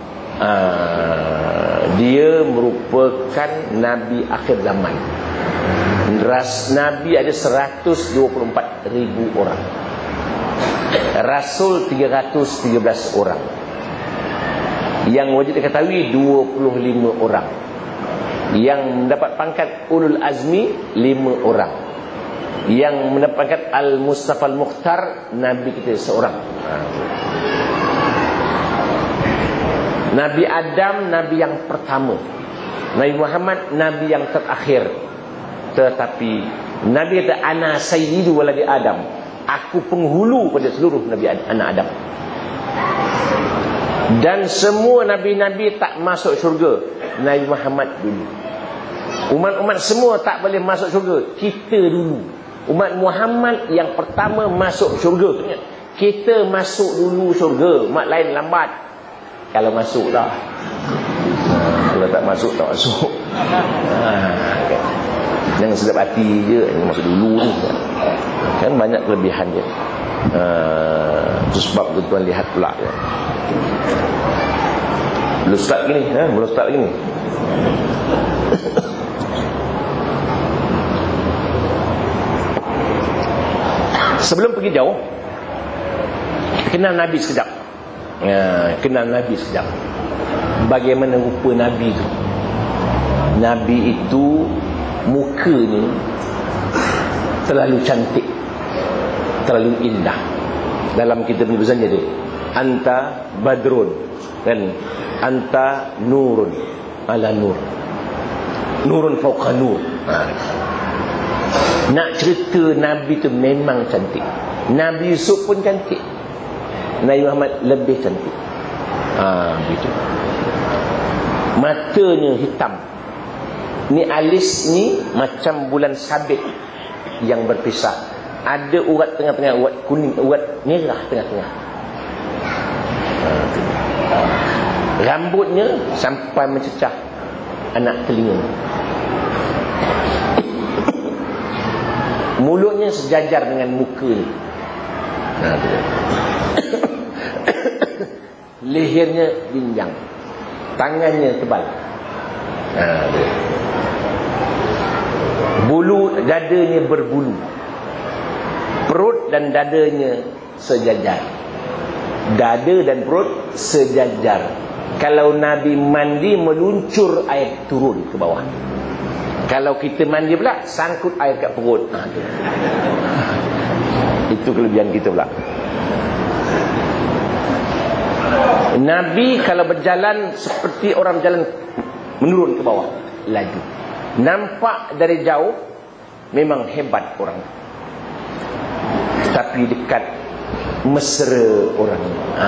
Uh, dia merupakan Nabi akhir zaman. Ras Nabi ada seratus dua puluh empat ribu orang, Rasul tiga ratus tiga belas orang, yang wajib diketahui dua puluh lima orang, yang mendapat pangkat Ulul Azmi lima orang, yang mendapatkan Al-Mustafa Al-Mukhtar Nabi kita seorang. Nabi Adam, Nabi yang pertama. Nabi Muhammad, Nabi yang terakhir. Tetapi Nabi kata, ana sayyidu waladi Adam, aku penghulu pada seluruh Nabi anak Adam. Dan semua Nabi-Nabi tak masuk syurga, Nabi Muhammad dulu. Umat-umat semua tak boleh masuk syurga, kita dulu. Umat Muhammad yang pertama masuk syurga. Kita masuk dulu syurga, umat lain lambat. Kalau masuk lah. Ha, kalau tak masuk, tak masuk. Ha, kan. Jangan sedap hati je, jangan masuk dulu ni. Kan banyak kelebihan dia. Ha, itu sebab tuan lihat pula ya. Belum start gini, ha? Belum start gini. Sebelum pergi jauh, kenal Nabi sekejap. Ya, kenal Nabi sekejap. bagaimana rupa Nabi itu. Nabi itu mukanya terlalu cantik, terlalu indah. Dalam kitab Ibnu Juzan jadi anta badrun kan, anta nurun ala nur, nurun fauqa nur. Ha. Nak cerita Nabi tu memang cantik. Nabi Yusuf pun cantik, Nabi Muhammad lebih cantik. Ah, ha, begitu. Matanya hitam. Ni alis ni macam bulan sabit yang berpisah. Ada urat tengah-tengah, urat kuning, urat merah tengah-tengah. Ha, rambutnya sampai mencecah anak telinga. Mulutnya sejajar dengan mukanya. Ha, lehernya pinjang, tangannya tebal. Ha, bulu dadanya berbulu, perut dan dadanya sejajar. Dada dan perut sejajar. Kalau Nabi mandi, meluncur air turun ke bawah. Kalau kita mandi pula, sangkut air kat perut. Ha, itu kelebihan kita pula. Nabi kalau berjalan seperti orang berjalan menurun ke bawah, laju. Nampak dari jauh memang hebat orang, tapi dekat mesra orang. Ha.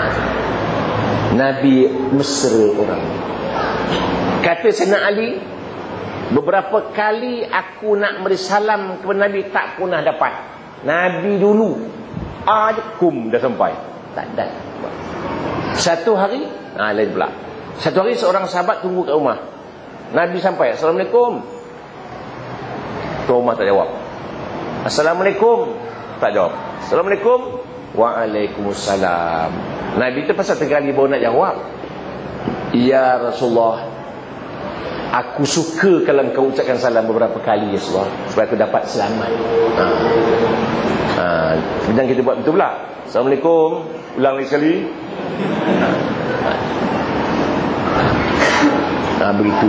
Nabi mesra orang. Kata Sayyidina Ali, beberapa kali aku nak beri salam kepada Nabi, tak pernah dapat. Nabi dulu ajakum dah sampai, tak ada. Satu hari, ha, lain pula. Satu hari seorang sahabat tunggu kat rumah. Nabi sampai, Assalamualaikum. Tuan rumah tak jawab. Assalamualaikum, tak jawab. Assalamualaikum. Waalaikumsalam. Nabi tu pasal tiga kali baru nak jawab. Ya Rasulullah, aku suka kalau engkau ucapkan salam beberapa kali ya Rasulullah, supaya aku dapat selamat. Ha. Ha. Kemudian kita buat betul pula. Assalamualaikum. Ulang lagi sekali. Ha, begitu.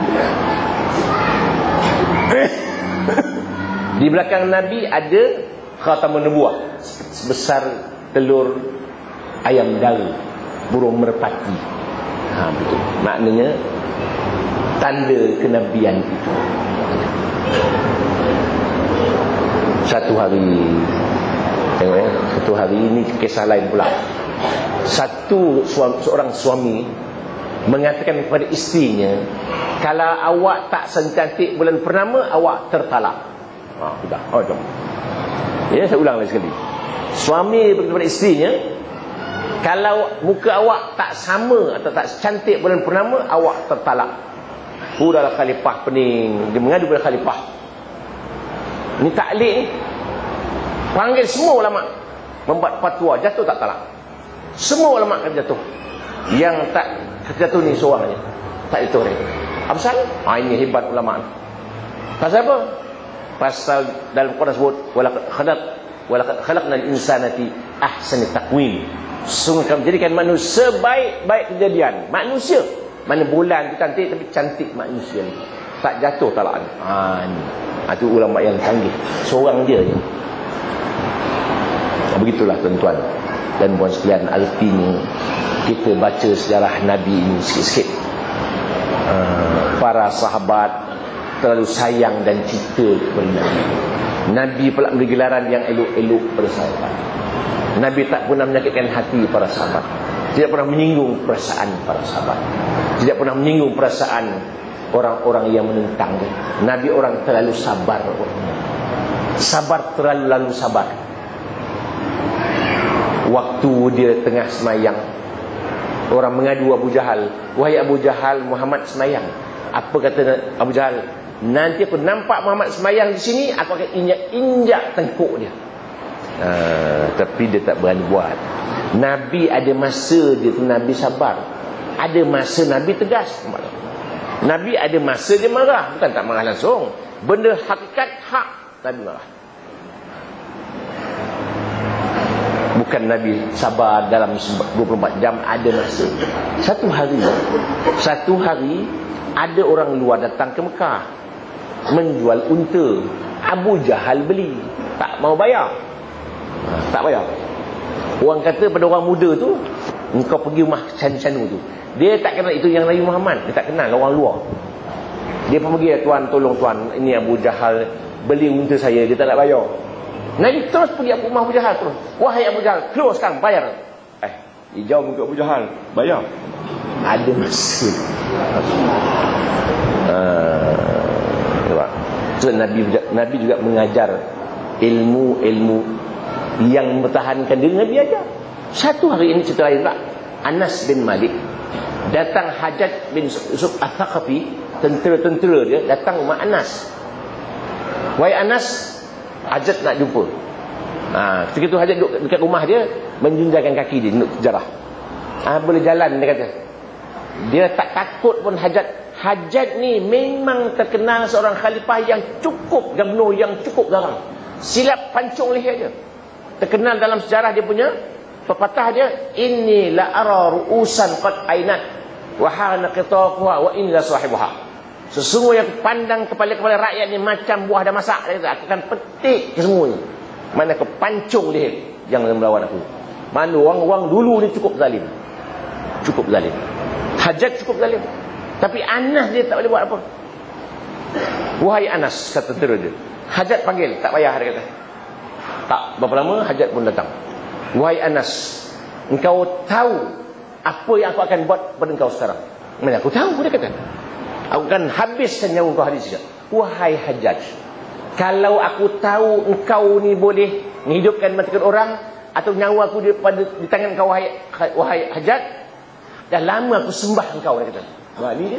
Di belakang Nabi ada khatamun nubuwah sebesar telur ayam dara, burung merpati. Ha, betul. Maknanya tanda kenabian itu. Satu hari, tengok ya, satu hari ini kisah lain pula. Satu suami, seorang suami mengatakan kepada isterinya, kalau awak tak secantik bulan purnama, awak tertalak. Ha, sudah. Oh, jom. Ya, saya ulang lagi sekali. Suami kepada isterinya, kalau muka awak tak sama atau tak cantik bulan purnama, awak tertalak. Udahlah khalifah pening. Dia mengadu pada khalifah. Ni taklid ni. Panggil semua ulama, membuat fatwa, jatuh tak talak. Semua ulama akan jatuh. Yang tak jatuh ni seorang je, tak jatuh ni. Apa pasal? Ha, ini hebat ulama. Pasal apa? Pasal dalam Quran sebut walaqad khalaq walaqad khalaqnal insana fi ahsani taqwim. Sungguh kami jadikan manusia sebaik-baik kejadian. Manusia, mana bulan tu cantik tapi cantik manusia ni. Tak jatuh talak ni. Ha, ni. Ha, tu ulama yang canggih. Seorang dia je. Begitulah tuan-tuan dan puan sekalian, artinya kita baca sejarah Nabi ini sikit-sikit. Uh, para sahabat terlalu sayang dan cinta kepada Nabi. Nabi pula beri gelaran yang elok-elok pada sahabat. Nabi tak pernah menyakitkan hati para sahabat, tidak pernah menyinggung perasaan para sahabat, tidak pernah menyinggung perasaan orang-orang yang menentang dia. Nabi orang terlalu sabar. Sabar terlalu lalu sabar. Waktu dia tengah semayang, orang mengadu Abu Jahal, wahai Abu Jahal, Muhammad semayang. Apa kata Abu Jahal? Nanti aku nampak Muhammad semayang di sini, aku akan injak-injak tengkuk dia. Uh, tapi dia tak berani buat. Nabi ada masa dia tu Nabi sabar, ada masa Nabi tegas. Nabi ada masa dia marah, bukan tak marah langsung. Benda hakikat hak Nabi marah. Bukan Nabi sabar dalam dua puluh empat jam, ada masa. Satu hari, satu hari ada orang luar datang ke Mekah menjual unta. Abu Jahal beli, tak mau bayar. Ha, tak bayar. Orang kata pada orang muda tu, engkau pergi rumah canu-canu tu. Dia tak kenal itu yang Nabi Muhammad, dia tak kenal orang luar. Dia pun pergi, tuan tolong tuan, ini Abu Jahal beli unta saya, dia tak nak bayar. Nabi terus pergi ke rumah Abu Jahal terus. Wahai Abu Jahal, keluar sekarang, bayar. Eh, dia jawab ke Abu Jahal, bayar. Ada masa. Uh, so, Nabi, Nabi juga mengajar ilmu-ilmu yang mempertahankan diri. Nabi ajar. Satu hari ini cerita lain tak? Anas bin Malik datang, Hajjaj bin Yusuf Al-Thaqafi, tentera-tentera dia datang rumah Anas. Wahai Anas, Hajjaj nak jumpa. Ha, ketika itu Hajjaj duduk dekat rumah dia, menjunjangkan kaki dia untuk sejarah. Ha, boleh jalan, dia kata. Dia tak takut pun Hajjaj. Hajjaj ni memang terkenal seorang khalifah yang cukup gemno, yang cukup garang. Silap pancung leher dia. Terkenal dalam sejarah dia punya pepatah dia, inni la ara ru'usan qad ainat wa hana qitafuha wa inni la sahibuha. Sesungguhnya aku pandang kepala-kepala rakyat ni macam buah dah masak. Dia kata, aku akan petik kesemuanya. Mana aku pancung leher yang melawan aku. Mana orang-orang dulu ni cukup zalim. Cukup zalim. Hajjaj cukup zalim. Tapi Anas dia tak boleh buat apa. Wahai Anas, kata tentera dia. Hajjaj panggil, tak payah, dia kata. Tak berapa lama Hajjaj pun datang. Wahai Anas, engkau tahu apa yang aku akan buat pada engkau sekarang? Mana aku tahu, dia kata. Aku akan habiskan nyawa engkau hari sekejap. Wahai Hajjaj, kalau aku tahu engkau ni boleh menghidupkan matikan orang, atau nyawa aku di, pada, di tangan engkau, wahai, wahai Hajjaj, dah lama aku sembah engkau, dia kata. Nah, ni dia.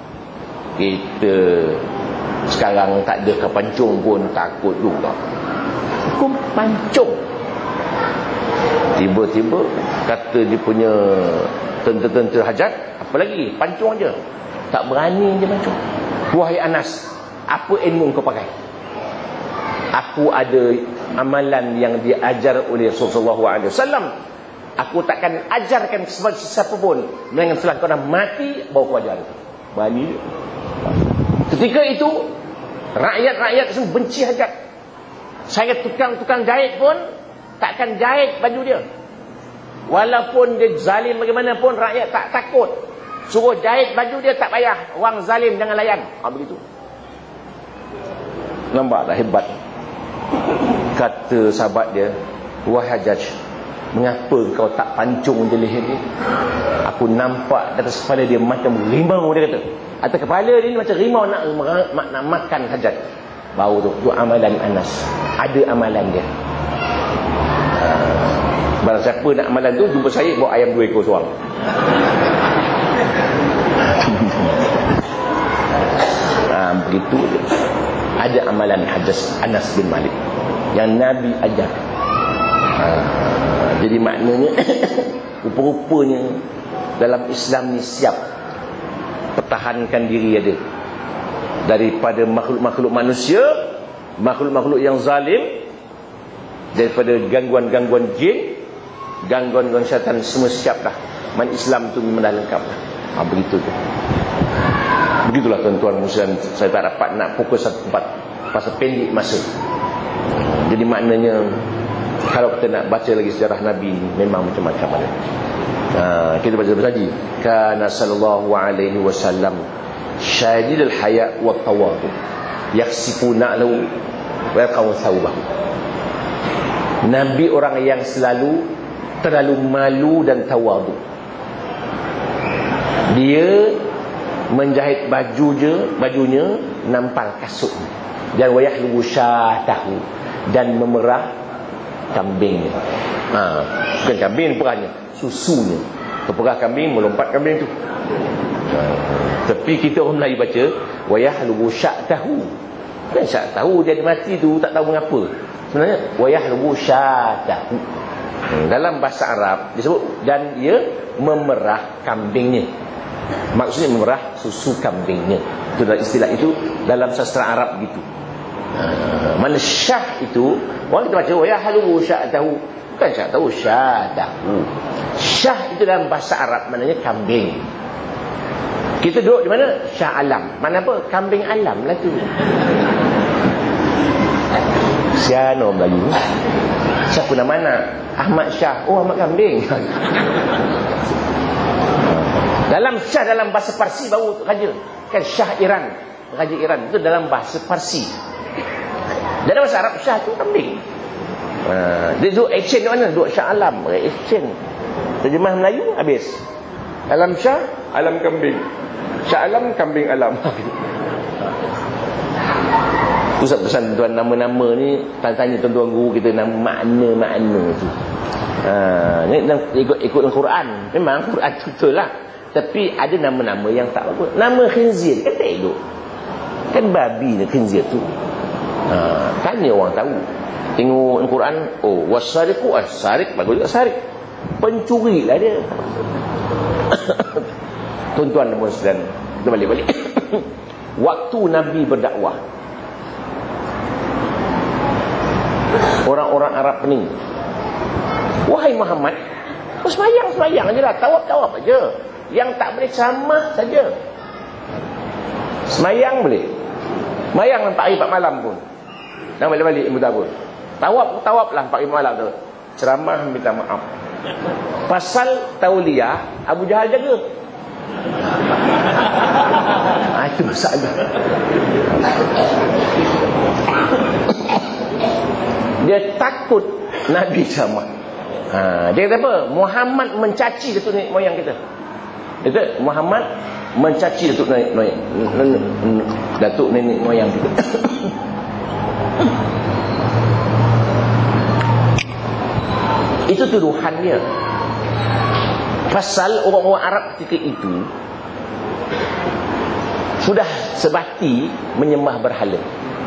Kita sekarang tak ada kepancung pun takut juga. Hukum pancung. Tiba-tiba kata dia punya tentera-tentera Hajjaj, apa lagi? Pancung aja. Tak berani dia pancung. Wahai Anas, apa ilmu kau pakai? Aku ada amalan yang diajar oleh Rasulullah sallallahu alaihi wasallam. Aku takkan ajarkan kepada siapa pun, melainkan setelah kau dah mati baru kau ajar. Berani dia. Ketika itu rakyat-rakyat semua benci Hajjaj. Saya tukang-tukang jahit pun takkan jahit baju dia. Walaupun dia zalim bagaimanapun, rakyat tak takut. Suruh jahit baju dia tak payah. Orang zalim jangan layan. Ha, begitu. Nampak tak hebat? Kata sahabat dia, wahai Hajjaj, mengapa kau tak pancung je leher dia? Aku nampak di atas kepala dia macam rimau, dia kata. Atas kepala dia ni macam rimau nak, nak makan Hajjaj. Bau tu, tu amalan Anas. Ada amalan dia. Barang siapa nak amalan tu, jumpa saya bawa ayam dua ekor seorang. Nah, begitu dia. Ada amalan Hajjaj Anas bin Malik yang Nabi ajar. Ha, jadi maknanya rupa-rupanya dalam Islam ni siap pertahankan diri ada daripada makhluk-makhluk manusia, makhluk-makhluk yang zalim, daripada gangguan-gangguan jin, gangguan-gangguan syaitan, semua siap dah. Man Islam tu memang dah lengkap dah. Ha, begitu tu. Begitulah tuan-tuan muslimin, saya tak dapat nak fokus satu tempat pasal pendek masa. Jadi maknanya kalau kita nak baca lagi sejarah Nabi memang macam-macam ada. Ha, kita baca lagi. Kana sallallahu alaihi wasallam syadidul haya' wa tawadu. Yakhsifuna lahu wa yaqaw thawbahu. Nabi orang yang selalu terlalu malu dan tawadu. Dia menjahit baju je, bajunya nampal kasutnya. Dan wayahlu syatahu, dan memerah kambingnya. Ha, bukan kambing perahnya, susunya. Keperah kambing, melompat kambing tu. Ha, tapi kita orang Melayu baca wayahlu syatahu. Kan syatahu dia mati tu tak tahu mengapa. Sebenarnya wayahlu syatahu. Hmm, dalam bahasa Arab disebut dan dia memerah kambingnya. Maksudnya memerah susu kambingnya. Itu adalah istilah itu dalam sastra Arab gitu. Ha, mana syah itu orang kita baca wayahlu syatahu, Bukan Syah tahu, Syah tahu. Syah itu dalam bahasa Arab maknanya kambing. Kita duduk di mana? Syah Alam. Mana apa? Kambing alam lah tu. Syah no Melayu. Syah pun mana? Ahmad Syah. Oh, Ahmad kambing. Dalam Syah dalam bahasa Parsi baru raja. Kan Syah Iran. Raja Iran itu dalam bahasa Parsi. Dalam bahasa Arab Syah tu kambing. Ha, dia duduk action di mana? Duduk Syah Alam. Action. Terjemah Melayu habis. Alam Syah, alam kambing. Syah Alam, kambing alam. Pusat pesan tuan nama-nama ni, tanya tuan-tuan guru kita nama makna-makna tu. Ha, ni ikut ikut Al-Quran. Memang Quran betul lah. Tapi ada nama-nama yang tak bagus. Nama khinzir kan tak elok. Kan babi ni khinzir tu. Ha, tanya orang tahu. Tengok Al-Quran, oh wasariqu as-sariq, bagus juga sarik. Pencuri lah dia. Tuan-tuan dan puan-puan, kita balik-balik. Waktu Nabi berdakwah, orang-orang Arab ni, wahai Muhammad, oh, semayang-semayang je lah, tawaf-tawaf aja. Yang tak boleh ceramah saja. Semayang boleh. Semayang empat hari empat malam pun. Dan balik-balik ilmu tabur. Tawaf-tawaf lah empat hari malam tu. Ceramah minta maaf. Pasal tauliyah, Abu Jahal jaga. Ah, itu masalah. Dia takut Nabi ceramah. Ha, dia kata apa? Muhammad mencaci datuk nenek moyang kita. Dia kata Muhammad mencaci datuk nenek moyang, datuk nenek moyang kita. Itu tuduhan dia. Pasal orang-orang Arab ketika itu sudah sebati menyembah berhala.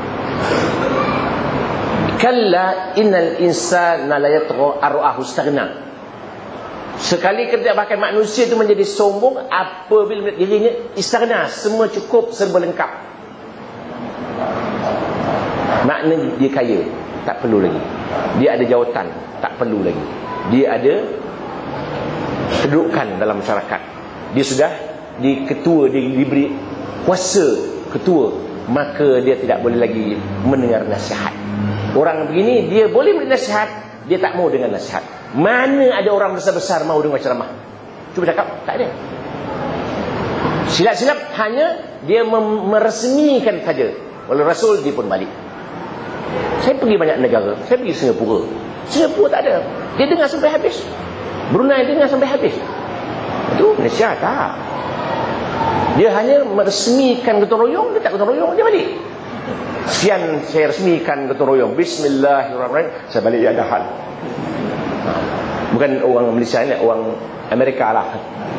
Kalla innal insana la yatgha ar'ahu istaghna. Sekali kerja bahkan manusia itu menjadi sombong apabila melihat dirinya istaghna, semua cukup, serba lengkap. Maknanya dia kaya, tak perlu lagi. Dia ada jawatan, tak perlu lagi. Dia ada kedudukan dalam masyarakat. Dia sudah di ketua, dia diberi kuasa ketua, maka dia tidak boleh lagi mendengar nasihat. Orang begini dia boleh beri nasihat, dia tak mau dengan nasihat. Mana ada orang besar-besar mau dengar ceramah? Cuba cakap, tak ada. Silap-silap hanya dia meresmikan saja. Oleh Rasul dia pun balik. Saya pergi banyak negara. Saya pergi Singapura. Singapura tak ada. Dia dengar sampai habis. Brunei dengar sampai habis. Itu Malaysia tak. Dia hanya meresmikan gotong royong, dia tak gotong royong, dia balik. Sekian saya resmikan gotong royong. Bismillahirrahmanirrahim. Saya balik dia ada hal. Bukan orang Malaysia ni, orang Amerika lah.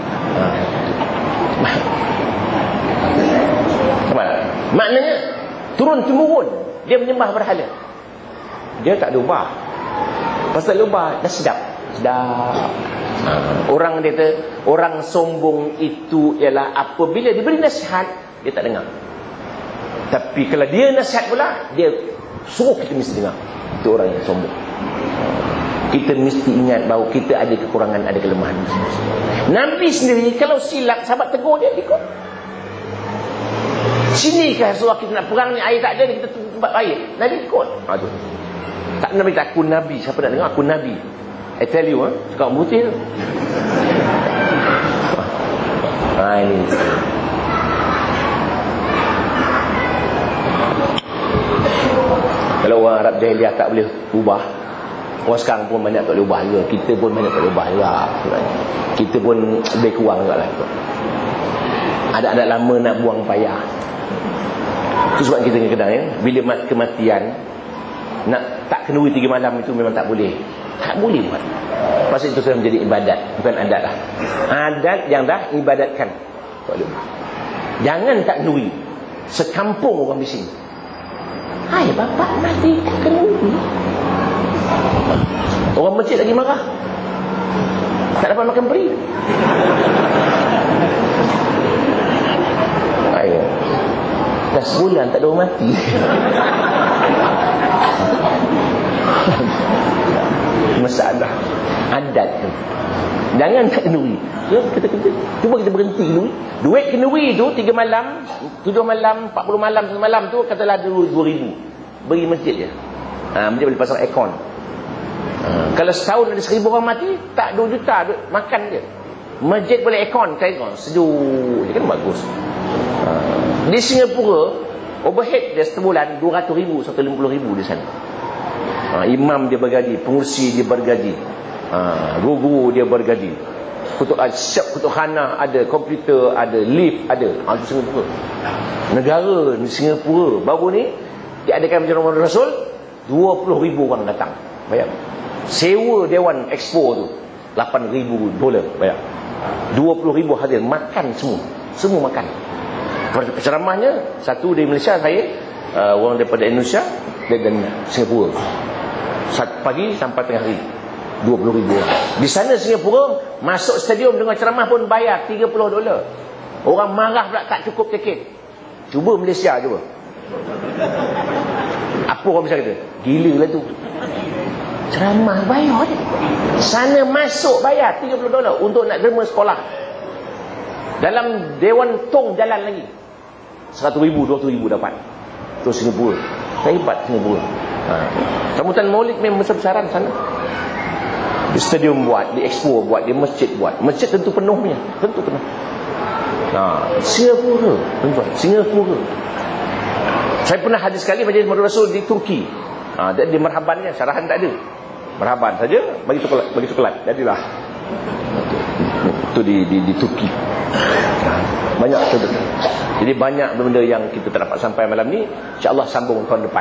Maknanya turun-temurun dia menyembah berhala. Dia tak ada ubah. Pasal ubah dah sedap. Sedap. Orang dia kata, orang sombong itu ialah apabila diberi nasihat, dia tak dengar. Tapi kalau dia nasihat pula, dia suruh kita mesti dengar. Itu orang yang sombong. Kita mesti ingat bahawa kita ada kekurangan, ada kelemahan. Nabi sendiri kalau silap, sahabat tegur dia, ikut. Sini ke Rasulullah kita nak perang ni, air tak ada, kita tempat air. Nabi ikut. Aduh. Tak Nabi tak, aku Nabi. Siapa nak dengar? Aku Nabi. I tell you, ha? Cakap putih tu. Ha, ini. Kalau orang Arab Jahiliah tak boleh ubah, orang sekarang pun banyak tak boleh ubah juga. Kita pun banyak tak boleh ubah juga. Kita pun lebih kurang juga lah. Ada-ada lama nak buang payah. Itu sebab kita kadang-kadang ya, bila kematian nak tak kenduri tiga malam itu memang tak boleh. Tak boleh buat. Pasal itu sudah menjadi ibadat, bukan adat lah. Adat yang dah ibadatkan. Jangan tak kenduri. Sekampung orang bising. Hai bapak mati tak kenduri. Orang masjid lagi marah. Tak dapat makan peri. Ayo. Dah sebulan tak ada orang mati. masalah adat tu. Jangan tak kenduri. Ya, kita, kita, cuba kita berhenti kenduri. Duit kenduri tu tiga malam, tujuh malam, empat puluh malam, satu malam tu katalah dua ribu. Beri masjid je. Ha, masjid boleh pasang aircon. Ha, kalau setahun ada seribu orang mati, tak dua juta duit makan je. Masjid boleh aircon, aircon sejuk je kan, bagus. Ha, di Singapura overhead dia sebulan dua ratus ribu, seratus lima puluh ribu di sana. Ha, imam dia bergaji, pengurusi dia bergaji, ha, guru dia bergaji, kutuk siap kutuk khana ada, komputer ada, lift ada. Ha, itu Singapura. Negara di Singapura baru ni diadakan Majlis Muhammad Rasul, dua puluh ribu orang datang. Bayar. Sewa Dewan Expo tu lapan ribu dolar, bayar. dua puluh ribu hadir, makan semua. Semua makan. Ceramahnya satu dari Malaysia saya, uh, orang daripada Indonesia dan Singapura. Satu pagi sampai tengah hari, dua puluh ribu orang. Di sana Singapura, masuk stadium dengar ceramah pun bayar tiga puluh dolar. Orang marah pula tak cukup tiket. Cuba Malaysia cuba. Apa orang Malaysia kata? Gila lah tu. Ceramah bayar je. Sana masuk bayar tiga puluh dolar untuk nak derma sekolah. Dalam Dewan Tong jalan lagi, seratus ribu, dua ratus ribu dapat. Itu Singapura. Hebat Singapura. Ha. Sambutan Maulid memang besar-besaran sana. Di stadium buat, di expo buat, di masjid buat. Masjid tentu penuh punya, tentu penuh. Ha, Singapura, tuan-tuan, Singapura. Saya pernah hadir sekali Majlis Muhammad Rasul di Turki. Ha, di marhabannya syarahan tak ada. Marhaban saja, bagi coklat, bagi coklat. Jadilah. Itu di di di Turki. Ha, banyak tu. Jadi banyak benda yang kita tak dapat sampai malam ni, insya-Allah sambung tahun depan.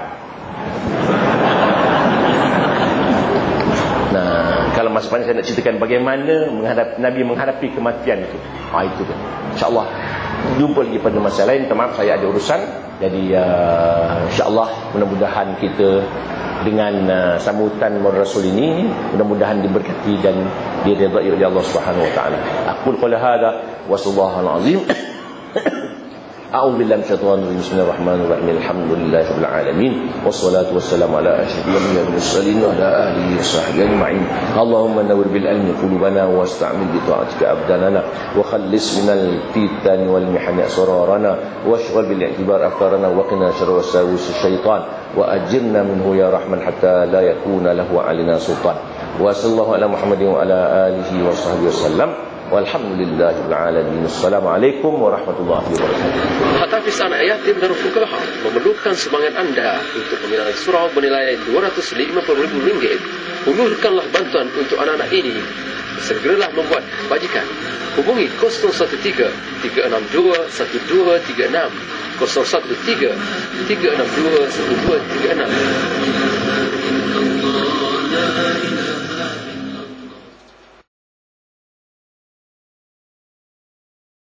Nah, kalau masa depan saya nak ceritakan bagaimana menghadap, Nabi menghadapi kematian itu. Ha, itu dia. InsyaAllah jumpa lagi pada masa lain. Maaf saya ada urusan. Jadi uh, insyaAllah mudah-mudahan kita dengan uh, sambutan Maulid Rasul ini mudah-mudahan diberkati dan diridai oleh Allah Subhanahu wa taala. Aqul qala hadza wa sallallahu alazim. A'udzu billahi minasyaitonir rajim. Bismillahirrahmanirrahim. Alhamdulillahirabbil alamin. Wassalatu wassalamu ala asyrofil mursalin wa ala alihi washabbihi ajma'in. Allahumma nawwir bil ilmi qulubana wasta'mil bi ta'atika abdanana wa khallis minal fitani wal mihani asrarana washghal bil i'tibar afkarana wa qina syarra wasawis syaitan wa ajirna minhu ya rahman hatta la yakuna lahu alina sultan. Wa sallallahu ala Muhammadin wa ala alihi washabbihi wasallam. Walhamdulillahil alamin. Assalamualaikum warahmatullahi wabarakatuh. Hafiz anak yatim Darul Fuqaha memerlukan sumbangan anda untuk pemindahan surau bernilai dua ratus lima puluh ribu ringgit. Ulurkanlah bantuan untuk anak-anak ini. Segeralah membuat bajikan. Hubungi kosong satu tiga, tiga enam dua, satu dua tiga enam, kosong satu tiga, tiga enam dua, satu dua tiga enam.